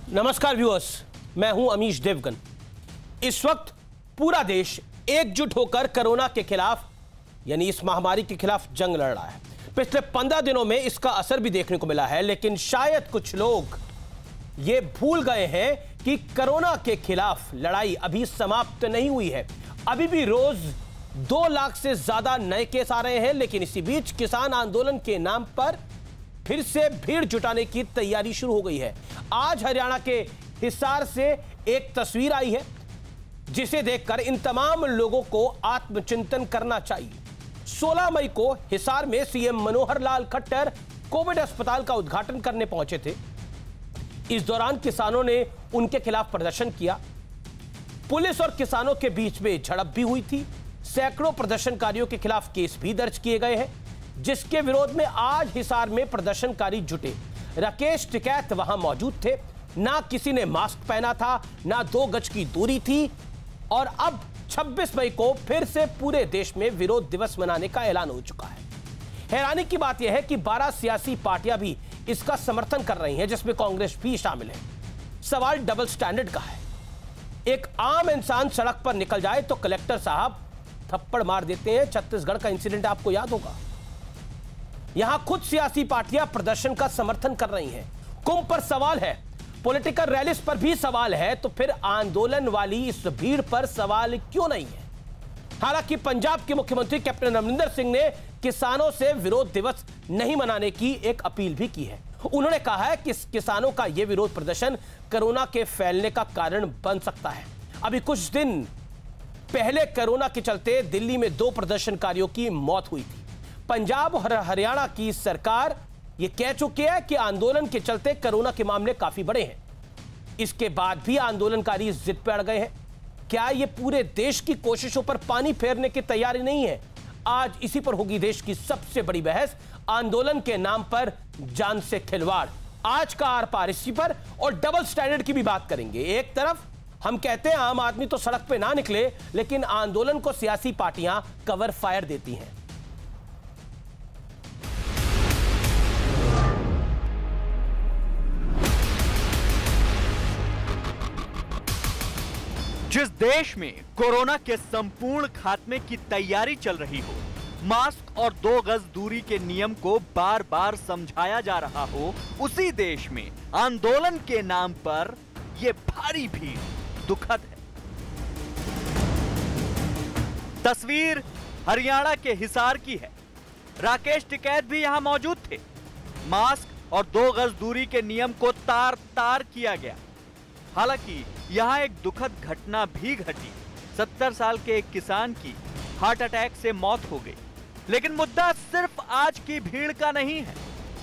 नमस्कार व्यूअर्स, मैं हूं अमीश देवगन। इस वक्त पूरा देश एकजुट होकर कोरोना के खिलाफ यानी इस महामारी के खिलाफ जंग लड़ रहा है। पिछले 15 दिनों में इसका असर भी देखने को मिला है, लेकिन शायद कुछ लोग ये भूल गए हैं कि कोरोना के खिलाफ लड़ाई अभी समाप्त नहीं हुई है। अभी भी रोज 2 लाख से ज्यादा नए केस आ रहे हैं, लेकिन इसी बीच किसान आंदोलन के नाम पर फिर से भीड़ जुटाने की तैयारी शुरू हो गई है। आज हरियाणा के हिसार से एक तस्वीर आई है जिसे देखकर इन तमाम लोगों को आत्मचिंतन करना चाहिए। 16 मई को हिसार में सीएम मनोहर लाल खट्टर कोविड अस्पताल का उद्घाटन करने पहुंचे थे। इस दौरान किसानों ने उनके खिलाफ प्रदर्शन किया। पुलिस और किसानों के बीच में झड़प भी हुई थी। सैकड़ों प्रदर्शनकारियों के खिलाफ केस भी दर्ज किए गए हैं, जिसके विरोध में आज हिसार में प्रदर्शनकारी जुटे। राकेश टिकैत वहां मौजूद थे। ना किसी ने मास्क पहना था, ना 2 गज की दूरी थी। और अब 26 मई को फिर से पूरे देश में विरोध दिवस मनाने का ऐलान हो चुका है। हैरानी की बात यह है कि 12 सियासी पार्टियां भी इसका समर्थन कर रही हैं, जिसमें कांग्रेस भी शामिल है। सवाल डबल स्टैंडर्ड का है। एक आम इंसान सड़क पर निकल जाए तो कलेक्टर साहब थप्पड़ मार देते हैं। छत्तीसगढ़ का इंसिडेंट आपको याद होगा। यहां खुद सियासी पार्टियां प्रदर्शन का समर्थन कर रही हैं। कुंभ पर सवाल है, पॉलिटिकल रैलीज पर भी सवाल है, तो फिर आंदोलन वाली इस भीड़ पर सवाल क्यों नहीं है? हालांकि पंजाब के मुख्यमंत्री कैप्टन अमरिंदर सिंह ने किसानों से विरोध दिवस नहीं मनाने की एक अपील भी की है। उन्होंने कहा है कि किसानों का यह विरोध प्रदर्शन कोरोना के फैलने का कारण बन सकता है। अभी कुछ दिन पहले कोरोना के चलते दिल्ली में 2 प्रदर्शनकारियों की मौत हुई थी। पंजाब और हरियाणा की सरकार यह कह चुकी है कि आंदोलन के चलते कोरोना के मामले काफी बड़े हैं। इसके बाद भी आंदोलनकारी जिद पर अड़ गए हैं। क्या यह पूरे देश की कोशिशों पर पानी फेरने की तैयारी नहीं है? आज इसी पर होगी देश की सबसे बड़ी बहस, आंदोलन के नाम पर जान से खिलवाड़। आज का आर पार इसी पर और डबल स्टैंडर्ड की भी बात करेंगे। एक तरफ हम कहते हैं आम आदमी तो सड़क पे ना निकले, लेकिन आंदोलन को सियासी पार्टियां कवर फायर देती हैं। जिस देश में कोरोना के संपूर्ण खात्मे की तैयारी चल रही हो, मास्क और 2 गज दूरी के नियम को बार बार समझाया जा रहा हो, उसी देश में आंदोलन के नाम पर यह भारी भीड़ दुखद है। तस्वीर हरियाणा के हिसार की है। राकेश टिकैत भी यहां मौजूद थे। मास्क और 2 गज दूरी के नियम को तार तार किया गया। हालांकि यहां एक दुखद घटना भी घटी। 70 साल के एक किसान की हार्ट अटैक से मौत हो गई। लेकिन मुद्दा सिर्फ आज की भीड़ का नहीं है।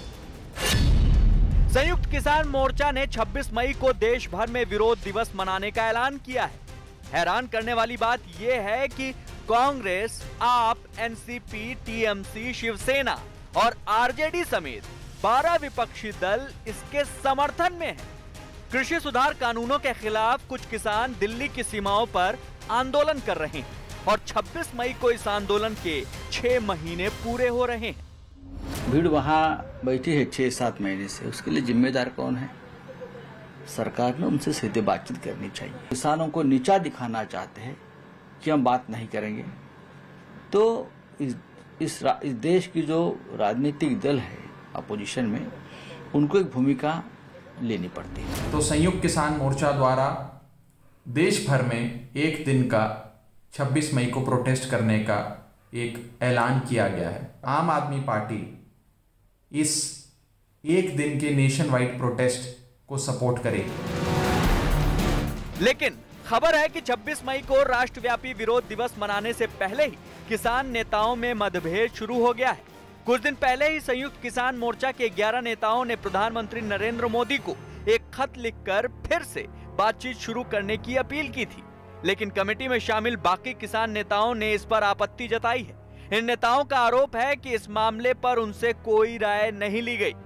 संयुक्त किसान मोर्चा ने 26 मई को देश भर में विरोध दिवस मनाने का ऐलान किया है। हैरान करने वाली बात यह है कि कांग्रेस, आप, एनसीपी, टीएमसी, शिवसेना और आरजेडी समेत 12 विपक्षी दल इसके समर्थन में हैं। कृषि सुधार कानूनों के खिलाफ कुछ किसान दिल्ली की सीमाओं पर आंदोलन कर रहे हैं और 26 मई को इस आंदोलन के 6 महीने पूरे हो रहे हैं। भीड़ वहां बैठी है 6-7 महीने से। उसके लिए जिम्मेदार कौन है? सरकार ने उनसे सीधे बातचीत करनी चाहिए। किसानों को नीचा दिखाना चाहते हैं कि हम बात नहीं करेंगे, तो इस देश की जो राजनीतिक दल है अपोजिशन में, उनको एक भूमिका लेनी पड़ती है। तो संयुक्त किसान मोर्चा द्वारा देश भर में एक दिन का 26 मई को प्रोटेस्ट करने का एक ऐलान किया गया है। आम आदमी पार्टी इस एक दिन के नेशन वाइड प्रोटेस्ट को सपोर्ट करेगी। लेकिन खबर है कि 26 मई को राष्ट्रव्यापी विरोध दिवस मनाने से पहले ही किसान नेताओं में मतभेद शुरू हो गया है। कुछ दिन पहले ही संयुक्त किसान मोर्चा के 11 नेताओं ने प्रधानमंत्री नरेंद्र मोदी को एक खत लिखकर फिर से बातचीत शुरू करने की अपील की थी। लेकिन कमेटी में शामिल बाकी किसान नेताओं ने इस पर आपत्ति जताई है। इन नेताओं का आरोप है कि इस मामले पर उनसे कोई राय नहीं ली गई।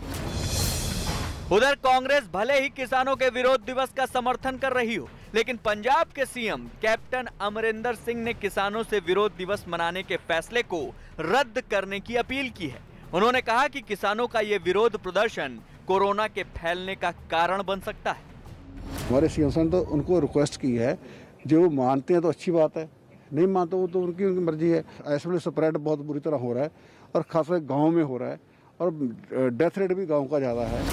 उधर कांग्रेस भले ही किसानों के विरोध दिवस का समर्थन कर रही हो, लेकिन पंजाब के सीएम कैप्टन अमरिंदर सिंह ने किसानों से विरोध दिवस मनाने के फैसले को रद्द करने की अपील की है। उन्होंने कहा कि किसानों का यह विरोध प्रदर्शन कोरोना के फैलने का कारण बन सकता है। हमारे सीएम साहब ने तो उनको रिक्वेस्ट की है, जो मानते हैं तो अच्छी बात है, नहीं मानते वो तो उनकी मर्जी है। ऐसे में स्प्रेड बहुत बुरी तरह हो रहा है और खासकर गाँव में हो रहा है और डेथ रेट भी गाँव का ज़्यादा है।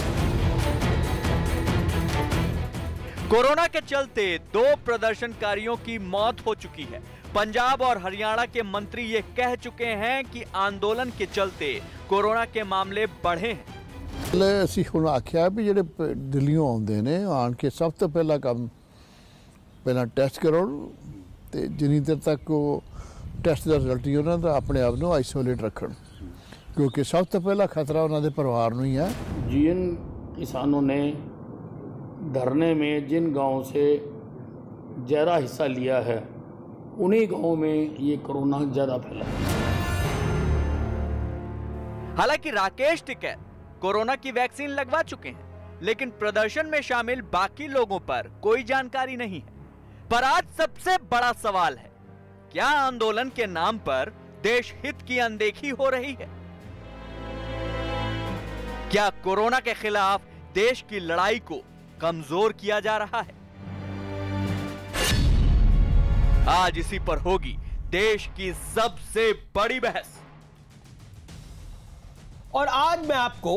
कोरोना के चलते 2 प्रदर्शनकारियों की मौत हो चुकी है। पंजाब और हरियाणा के मंत्री ये कह चुके हैं कि आंदोलन के चलते कोरोना के मामले बढ़े हैं। ਅਸੀਂ ਹੁਣ ਆਖਿਆ ਵੀ ਜਿਹੜੇ ਦਿੱਲੀੋਂ ਆਉਂਦੇ ਨੇ ਆਣ ਕੇ ਸਭ ਤੋਂ ਪਹਿਲਾਂ ਕੰਮ ਪਹਿਲਾਂ ਟੈਸਟ ਕਰਾਉਣ ਤੇ ਜਿੰਨੀ ਦੇਰ ਤੱਕ ਉਹ ਟੈਸਟ ਦਾ ਰਿਜ਼ਲਟ ਹੀ ਉਹਨਾਂ ਦਾ ਆਪਣੇ ਆਪ ਨੂੰ ਆਈਸੋਲੇਟ ਰੱਖਣ, क्योंकि सब तो पहला खतरा उन्होंने परिवार ਨੂੰ ही है। जिन किसानों ने धरने में जिन गांवों से ज़्यादा हिस्सा लिया है उन्हीं गांवों में ये कोरोना ज़्यादा फैला है। हालांकि राकेश टिकैत कोरोना की वैक्सीन लगवा चुके हैं, लेकिन प्रदर्शन में शामिल बाकी लोगों पर कोई जानकारी नहीं है। पर आज सबसे बड़ा सवाल है, क्या आंदोलन के नाम पर देश हित की अनदेखी हो रही है? क्या कोरोना के खिलाफ देश की लड़ाई को कमजोर किया जा रहा है? आज इसी पर होगी देश की सबसे बड़ी बहस। और आज मैं आपको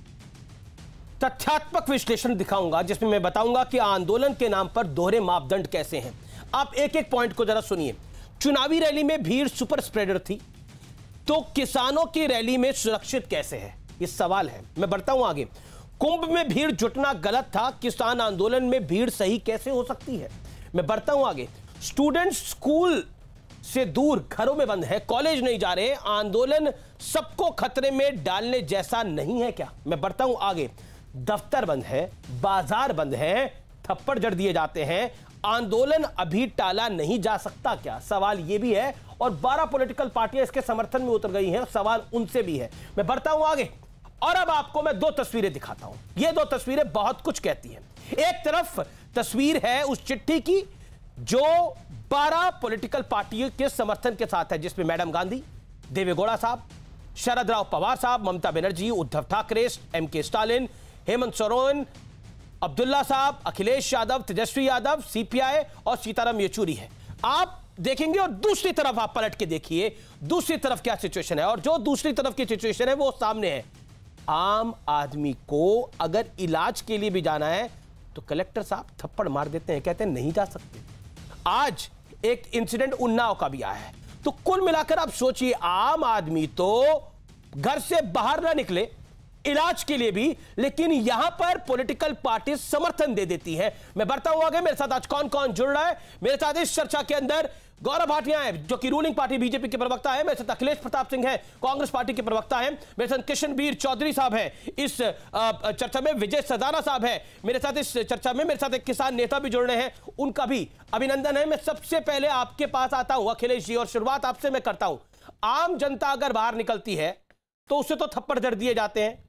तथ्यात्मक विश्लेषण दिखाऊंगा जिसमें मैं बताऊंगा कि आंदोलन के नाम पर दोहरे मापदंड कैसे हैं। आप एक एक पॉइंट को जरा सुनिए। चुनावी रैली में भीड़ सुपर स्प्रेडर थी, तो किसानों की रैली में सुरक्षित कैसे है, ये सवाल है। मैं बढ़ता हूं आगे। कुंभ में भीड़ जुटना गलत था, किसान आंदोलन में भीड़ सही कैसे हो सकती है? मैं बढ़ता हूं आगे। स्टूडेंट्स स्कूल से दूर घरों में बंद है, कॉलेज नहीं जा रहे, आंदोलन सबको खतरे में डालने जैसा नहीं है क्या? मैं बढ़ता हूं आगे। दफ्तर बंद है, बाजार बंद है, थप्पड़ जड़ दिए जाते हैं, आंदोलन अभी टाला नहीं जा सकता क्या? सवाल यह भी है। और 12 पॉलिटिकल पार्टियां इसके समर्थन में उतर गई हैं, सवाल उनसे भी है। मैं बढ़ता हूं आगे और अब आपको मैं 2 तस्वीरें दिखाता हूं। ये 2 तस्वीरें बहुत कुछ कहती हैं। एक तरफ तस्वीर है उस चिट्ठी की जो 12 पॉलिटिकल पार्टियों के समर्थन के साथ है, जिसमें मैडम गांधी, देवेगौड़ा साहब, शरद राव पवार साहब, ममता बनर्जी, उद्धव ठाकरे, एमके स्टालिन, हेमंत सोरेन, अब्दुल्ला साहब, अखिलेश यादव, तेजस्वी यादव, सीपीआई और सीताराम येचुरी है। आप देखेंगे और दूसरी तरफ आप पलट के देखिए दूसरी तरफ क्या सिचुएशन है। और जो दूसरी तरफ की सिचुएशन है वो सामने है। आम आदमी को अगर इलाज के लिए भी जाना है तो कलेक्टर साहब थप्पड़ मार देते हैं, कहते हैं नहीं जा सकते। आज एक इंसिडेंट उन्नाव का भी आया है। तो कुल मिलाकर आप सोचिए, आम आदमी तो घर से बाहर ना निकले इलाज के लिए भी, लेकिन यहां पर पॉलिटिकल पार्टी समर्थन दे देती है। मैं बढ़ता हूं आगे। मेरे साथ आज कौन कौन जुड़ रहा है मेरे साथ इस चर्चा के अंदर? गौरव भाटिया है जो कि रूलिंग पार्टी बीजेपी के प्रवक्ता है। मेरे साथ अखिलेश प्रताप सिंह है, कांग्रेस पार्टी के प्रवक्ता है। मेरे साथ किशनबीर चौधरी साहब है इस चर्चा में। विजय सदाना साहब है मेरे साथ इस चर्चा में। मेरे साथ एक किसान नेता भी जुड़ रहे हैं, उनका भी अभिनंदन है। मैं सबसे पहले आपके पास आता हूं अखिलेश जी, और शुरुआत आपसे मैं करता हूं। आम जनता अगर बाहर निकलती है तो उसे तो थप्पड़ जड़ दिए जाते हैं,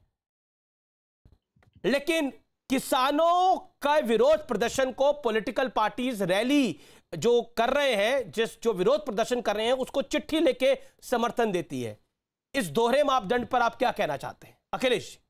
लेकिन किसानों का विरोध प्रदर्शन को पॉलिटिकल पार्टीज रैली जो कर रहे हैं, जो विरोध प्रदर्शन कर रहे हैं, उसको चिट्ठी लेके समर्थन देती है। इस दोहरे मापदंड पर आप क्या कहना चाहते हैं अखिलेश जी?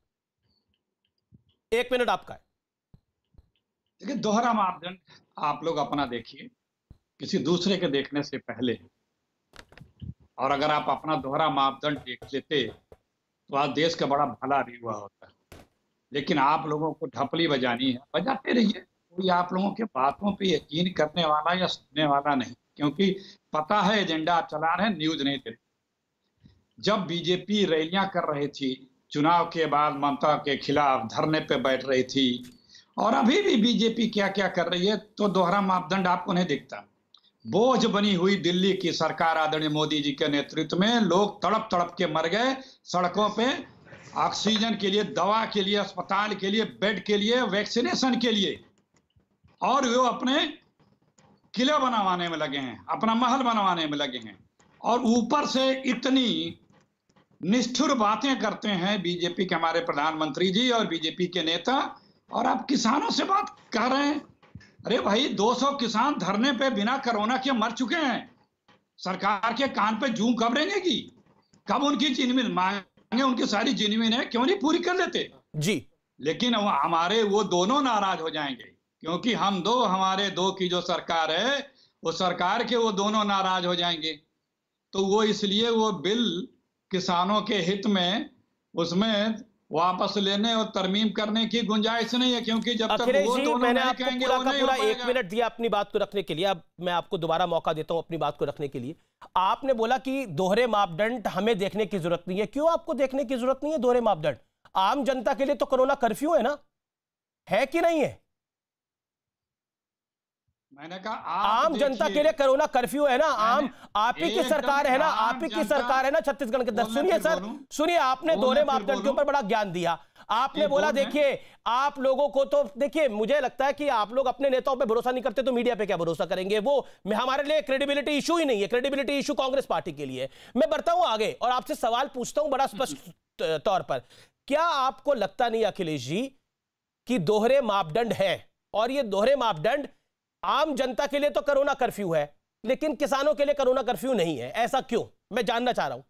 1 मिनट आपका है। देखिए, दोहरा मापदंड आप लोग अपना देखिए, किसी दूसरे के देखने से पहले। और अगर आप अपना दोहरा मापदंड देख लेते तो आज देश का बड़ा भला भी हुआ होता है। लेकिन आप लोगों को ढपली बजानी है, बजाते रहिए। कोई आप लोगों के बातों पे यकीन करने वाला या सुनने वाला नहीं, क्योंकि पता है एजेंडा आप चला रहे हैं, न्यूज नहीं दे रहे। जब बीजेपी रैलियां कर रही थी चुनाव के बाद, ममता के खिलाफ धरने पे बैठ रही थी, और अभी भी बीजेपी क्या क्या कर रही है, तो दोहरा मापदंड आपको नहीं दिखता। बोझ बनी हुई दिल्ली की सरकार आदरणीय मोदी जी के नेतृत्व में लोग तड़प तड़प के मर गए सड़कों पे, ऑक्सीजन के लिए, दवा के लिए, अस्पताल के लिए, बेड के लिए, वैक्सीनेशन के लिए। और वो अपने किले बनवाने में लगे हैं, अपना महल बनवाने में लगे हैं, और ऊपर से इतनी निष्ठुर बातें करते हैं बीजेपी के हमारे प्रधानमंत्री जी और बीजेपी के नेता। और आप किसानों से बात कर रहे हैं। अरे भाई, 200 किसान धरने पे बिना कोरोना के मर चुके हैं। सरकार के कान पे जूं कब रेंगेगी? कब उनकी जिनमिन मांगे, उनकी सारी जिनमिन है, क्यों नहीं पूरी कर लेते जी? लेकिन हमारे वो दोनों नाराज हो जाएंगे, क्योंकि हम दो, हमारे दो की जो सरकार है, वो सरकार के वो दोनों नाराज हो जाएंगे। तो वो इसलिए वो बिल किसानों के हित में उसमें वापस लेने और तरमीम करने की गुंजाइश नहीं है, क्योंकि जब तक वो दोनों मैंने नहीं आपको कहेंगे पूरा वो का नहीं पूरा हो 1 पाएगा। मिनट दिया अपनी बात को रखने के लिए। अब मैं आपको दोबारा मौका देता हूं अपनी बात को रखने के लिए। आपने बोला कि दोहरे मापदंड हमें देखने की जरूरत नहीं है। क्यों आपको देखने की जरूरत नहीं है दोहरे मापदंड? आम जनता के लिए तो कोरोना कर्फ्यू है ना, है कि नहीं है? मैंने कहा आम जनता के लिए कोरोना कर्फ्यू है ना। आम आप ही की सरकार है ना, आप ही की सरकार है ना छत्तीसगढ़ के अंदर। सुनिए सर, सुनिए, आपने दोहरे मापदंड के ऊपर बड़ा ज्ञान दिया। आपने बोला देखिए आप लोगों को तो देखिए, मुझे लगता है कि आप लोग अपने नेताओं पे भरोसा नहीं करते तो मीडिया पे क्या भरोसा करेंगे? वो हमारे लिए क्रेडिबिलिटी इशू ही नहीं है। क्रेडिबिलिटी इशू कांग्रेस पार्टी के लिए। मैं बढ़ता हूं आगे और आपसे सवाल पूछता हूं बड़ा स्पष्ट तौर पर। क्या आपको लगता नहीं अखिलेश जी कि दोहरे मापदंड है, और ये दोहरे मापदंड आम जनता के लिए तो कोरोना कर्फ्यू है लेकिन किसानों के लिए कोरोना कर्फ्यू नहीं है? ऐसा क्यों, मैं जानना चाह रहा हूं।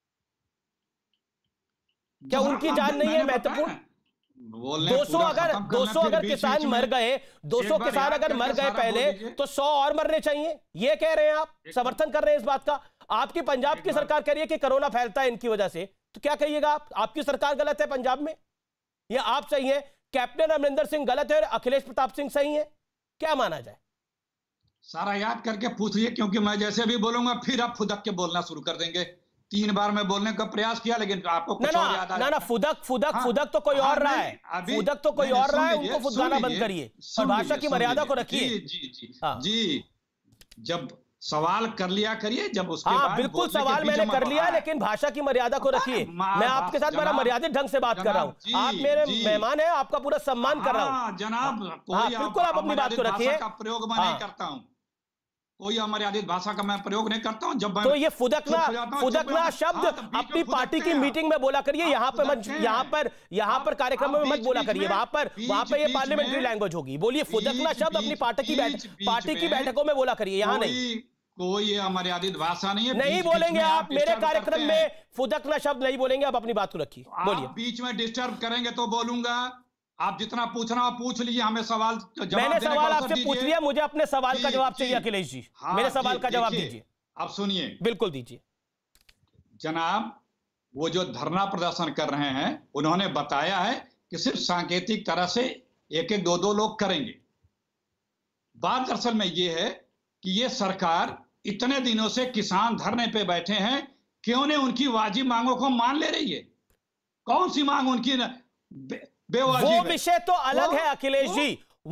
क्या उनकी जान नहीं है महत्वपूर्ण? 200 अगर किसान मर गए, 200 किसान अगर मर गए पहले, तो 100 और मरने चाहिए, ये कह रहे हैं आप, समर्थन कर रहे हैं इस बात का। आपकी पंजाब की सरकार कह रही है कि कोरोना फैलता है इनकी वजह से, तो क्या कहिएगा आप? आपकी सरकार गलत है पंजाब में या आप सही है? कैप्टन अमरिंदर सिंह गलत है और अखिलेश प्रताप सिंह सही है? क्या माना जाए? सारा याद करके पूछिए, क्योंकि मैं जैसे भी बोलूंगा फिर आप फुदक के बोलना शुरू कर देंगे। 3 बार मैं बोलने का प्रयास किया लेकिन आपको कुछ और याद आया। ना फुदक तो कोई और रहा है, फुदक तो कोई और रहा है, उनको फुदकाना बंद करिए और भाषा की मर्यादा को रखिए। जी, जब सवाल कर लिया करिए, जब उसके बाद बिल्कुल सवाल मैंने कर लिया, लेकिन भाषा की मर्यादा को रखिए। मैं आपके साथ बड़ा मर्यादित ढंग से बात कर रहा हूं। आप मेरे मेहमान हैं, आपका पूरा सम्मान कर रहा हूं जनाब। बिल्कुल आप अपनी बात को रखिए। प्रयोग मैं नहीं करता हूं, कोई अमर्यादित भाषा का मैं प्रयोग नहीं करता हूं। जब तो ये फुदकना शब्द अपनी पार्टी की मीटिंग में बोला करिए, यहाँ पर कार्यक्रम में मत बोला करिए। वहां पर ये पार्लियामेंट्री लैंग्वेज होगी। बोलिए फुदकना शब्द अपनी पार्टी की बैठकों में बोलिए, यहाँ नहीं। कोई अमर्यादित भाषा नहीं है, नहीं बोलेंगे आप मेरे कार्यक्रम में फुदकना शब्द नहीं बोलेंगे। आप अपनी बात को रखिए, बोलिए। बीच में डिस्टर्ब करेंगे तो बोलूंगा। आप जितना पूछना हो पूछ लीजिए, हमें सवाल मैंने सवाल आपसे पूछ लिया, मुझे अपने सवाल का जवाब चाहिए अखिलेश जी। मेरे सवाल का जवाब दीजिए। आप सुनिए, बिल्कुल दीजिए जनाब। वो जो धरना प्रदर्शन कर रहे हैं, उन्होंने बताया है कि सिर्फ सांकेतिक तरह से 1-1, 2-2 लोग करेंगे। बात दरअसल में ये है कि ये सरकार इतने दिनों से किसान धरने पे बैठे हैं, क्यों ने उनकी वाजिब मांगों को मान ले रही है? कौन सी मांग उनकी बेवाजिब है? वो विषय तो अलग है अखिलेश जी।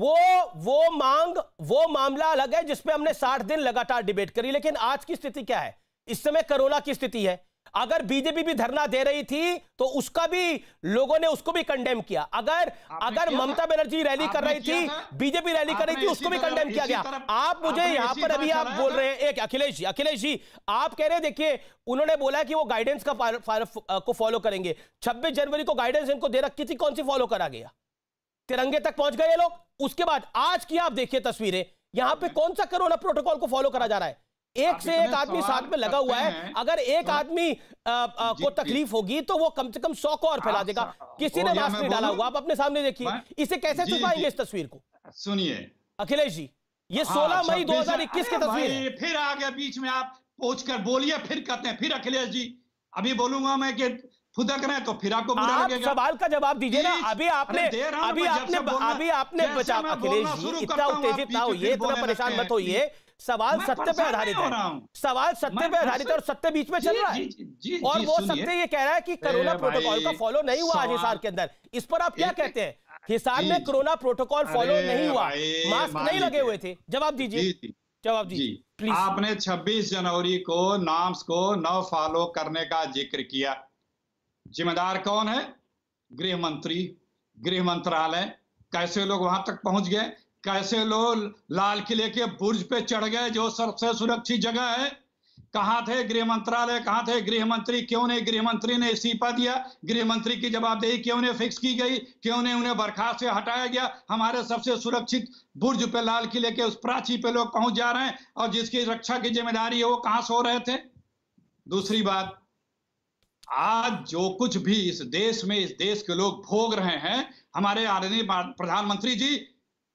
वो मामला अलग है जिसपे हमने 60 दिन लगातार डिबेट करी। लेकिन आज की स्थिति क्या है? इस समय कोरोना की स्थिति है। अगर बीजेपी भी धरना दे रही थी तो उसका भी लोगों ने उसको भी कंडेम किया। अगर ममता बनर्जी रैली कर रही थी, बीजेपी रैली कर रही थी, उसको भी कंडेम किया गया। आप मुझे यहां पर अभी आप बोल रहे हैं, एक अखिलेश जी आप कह रहे हैं, देखिए उन्होंने बोला कि वो गाइडेंस को फॉलो करेंगे। 26 जनवरी को गाइडेंस इनको दे रखी थी, कौन सी फॉलो करा गया? तिरंगे तक पहुंच गए लोग। उसके बाद आज की आप देखिए तस्वीरें, यहां पे कौन सा कोरोना प्रोटोकॉल को फॉलो करा जा रहा है? एक से एक आदमी साथ में लगा हुआ है। अगर एक आदमी को तकलीफ होगी तो वो कम से कम 100 को और फैला देगा। किसी ने मास्क नहीं डाला हुआ, आप अपने सामने देखिए। इसे कैसे छुपाएंगे इस तस्वीर को? सुनिए अखिलेश जी, ये 16 मई 2021 की तस्वीर है। फिर आगे बीच में आप पूछ कर बोलिए, फिर कहते हैं। फिर अखिलेश जी अभी बोलूंगा मैं कि फुदक रहे तो फिर आपको बुरा लगेगा। सवाल का जवाब दीजिए ना। अभी आपने बचा अखिलेश जी, इतना उत्तेजित ना होइए, इतना परेशान मत होइए। सवाल सत्य पे आधारित है, सवाल सत्य पे आधारित है और सत्य बीच में चल रहा है। और वो सत्य ये कह रहा है कि कोरोना प्रोटोकॉल का फॉलो नहीं हुआ आज हिसार के अंदर। इस पर आप क्या कहते हैं? हिसार में कोरोना प्रोटोकॉल फॉलो नहीं हुआ, मास्क नहीं लगे हुए थे। जवाब दीजिए, जवाब दीजिए प्लीज। आपने 26 जनवरी को नॉर्म्स को न फॉलो करने का जिक्र किया। जिम्मेदार कौन है? गृह मंत्री, गृह मंत्रालय। कैसे लोग वहां तक पहुंच गए? कैसे लोग लाल किले के बुर्ज पे चढ़ गए, जो सबसे सुरक्षित जगह है? कहां थे गृह मंत्रालय, कहां थे गृह मंत्री? क्यों नहीं गृह मंत्री ने इस्तीफा दिया? गृह मंत्री की जवाबदेही क्यों नहीं फिक्स की गई? क्यों नहीं उन्हें बर्खास्त से हटाया गया? हमारे सबसे सुरक्षित बुर्ज पे, लाल किले के उस प्राची पे लोग पहुंच जा रहे हैं और जिसकी रक्षा की जिम्मेदारी है वो कहां सो रहे थे? दूसरी बात, आज जो कुछ भी इस देश में, इस देश के लोग भोग रहे हैं, हमारे आदरणीय प्रधानमंत्री जी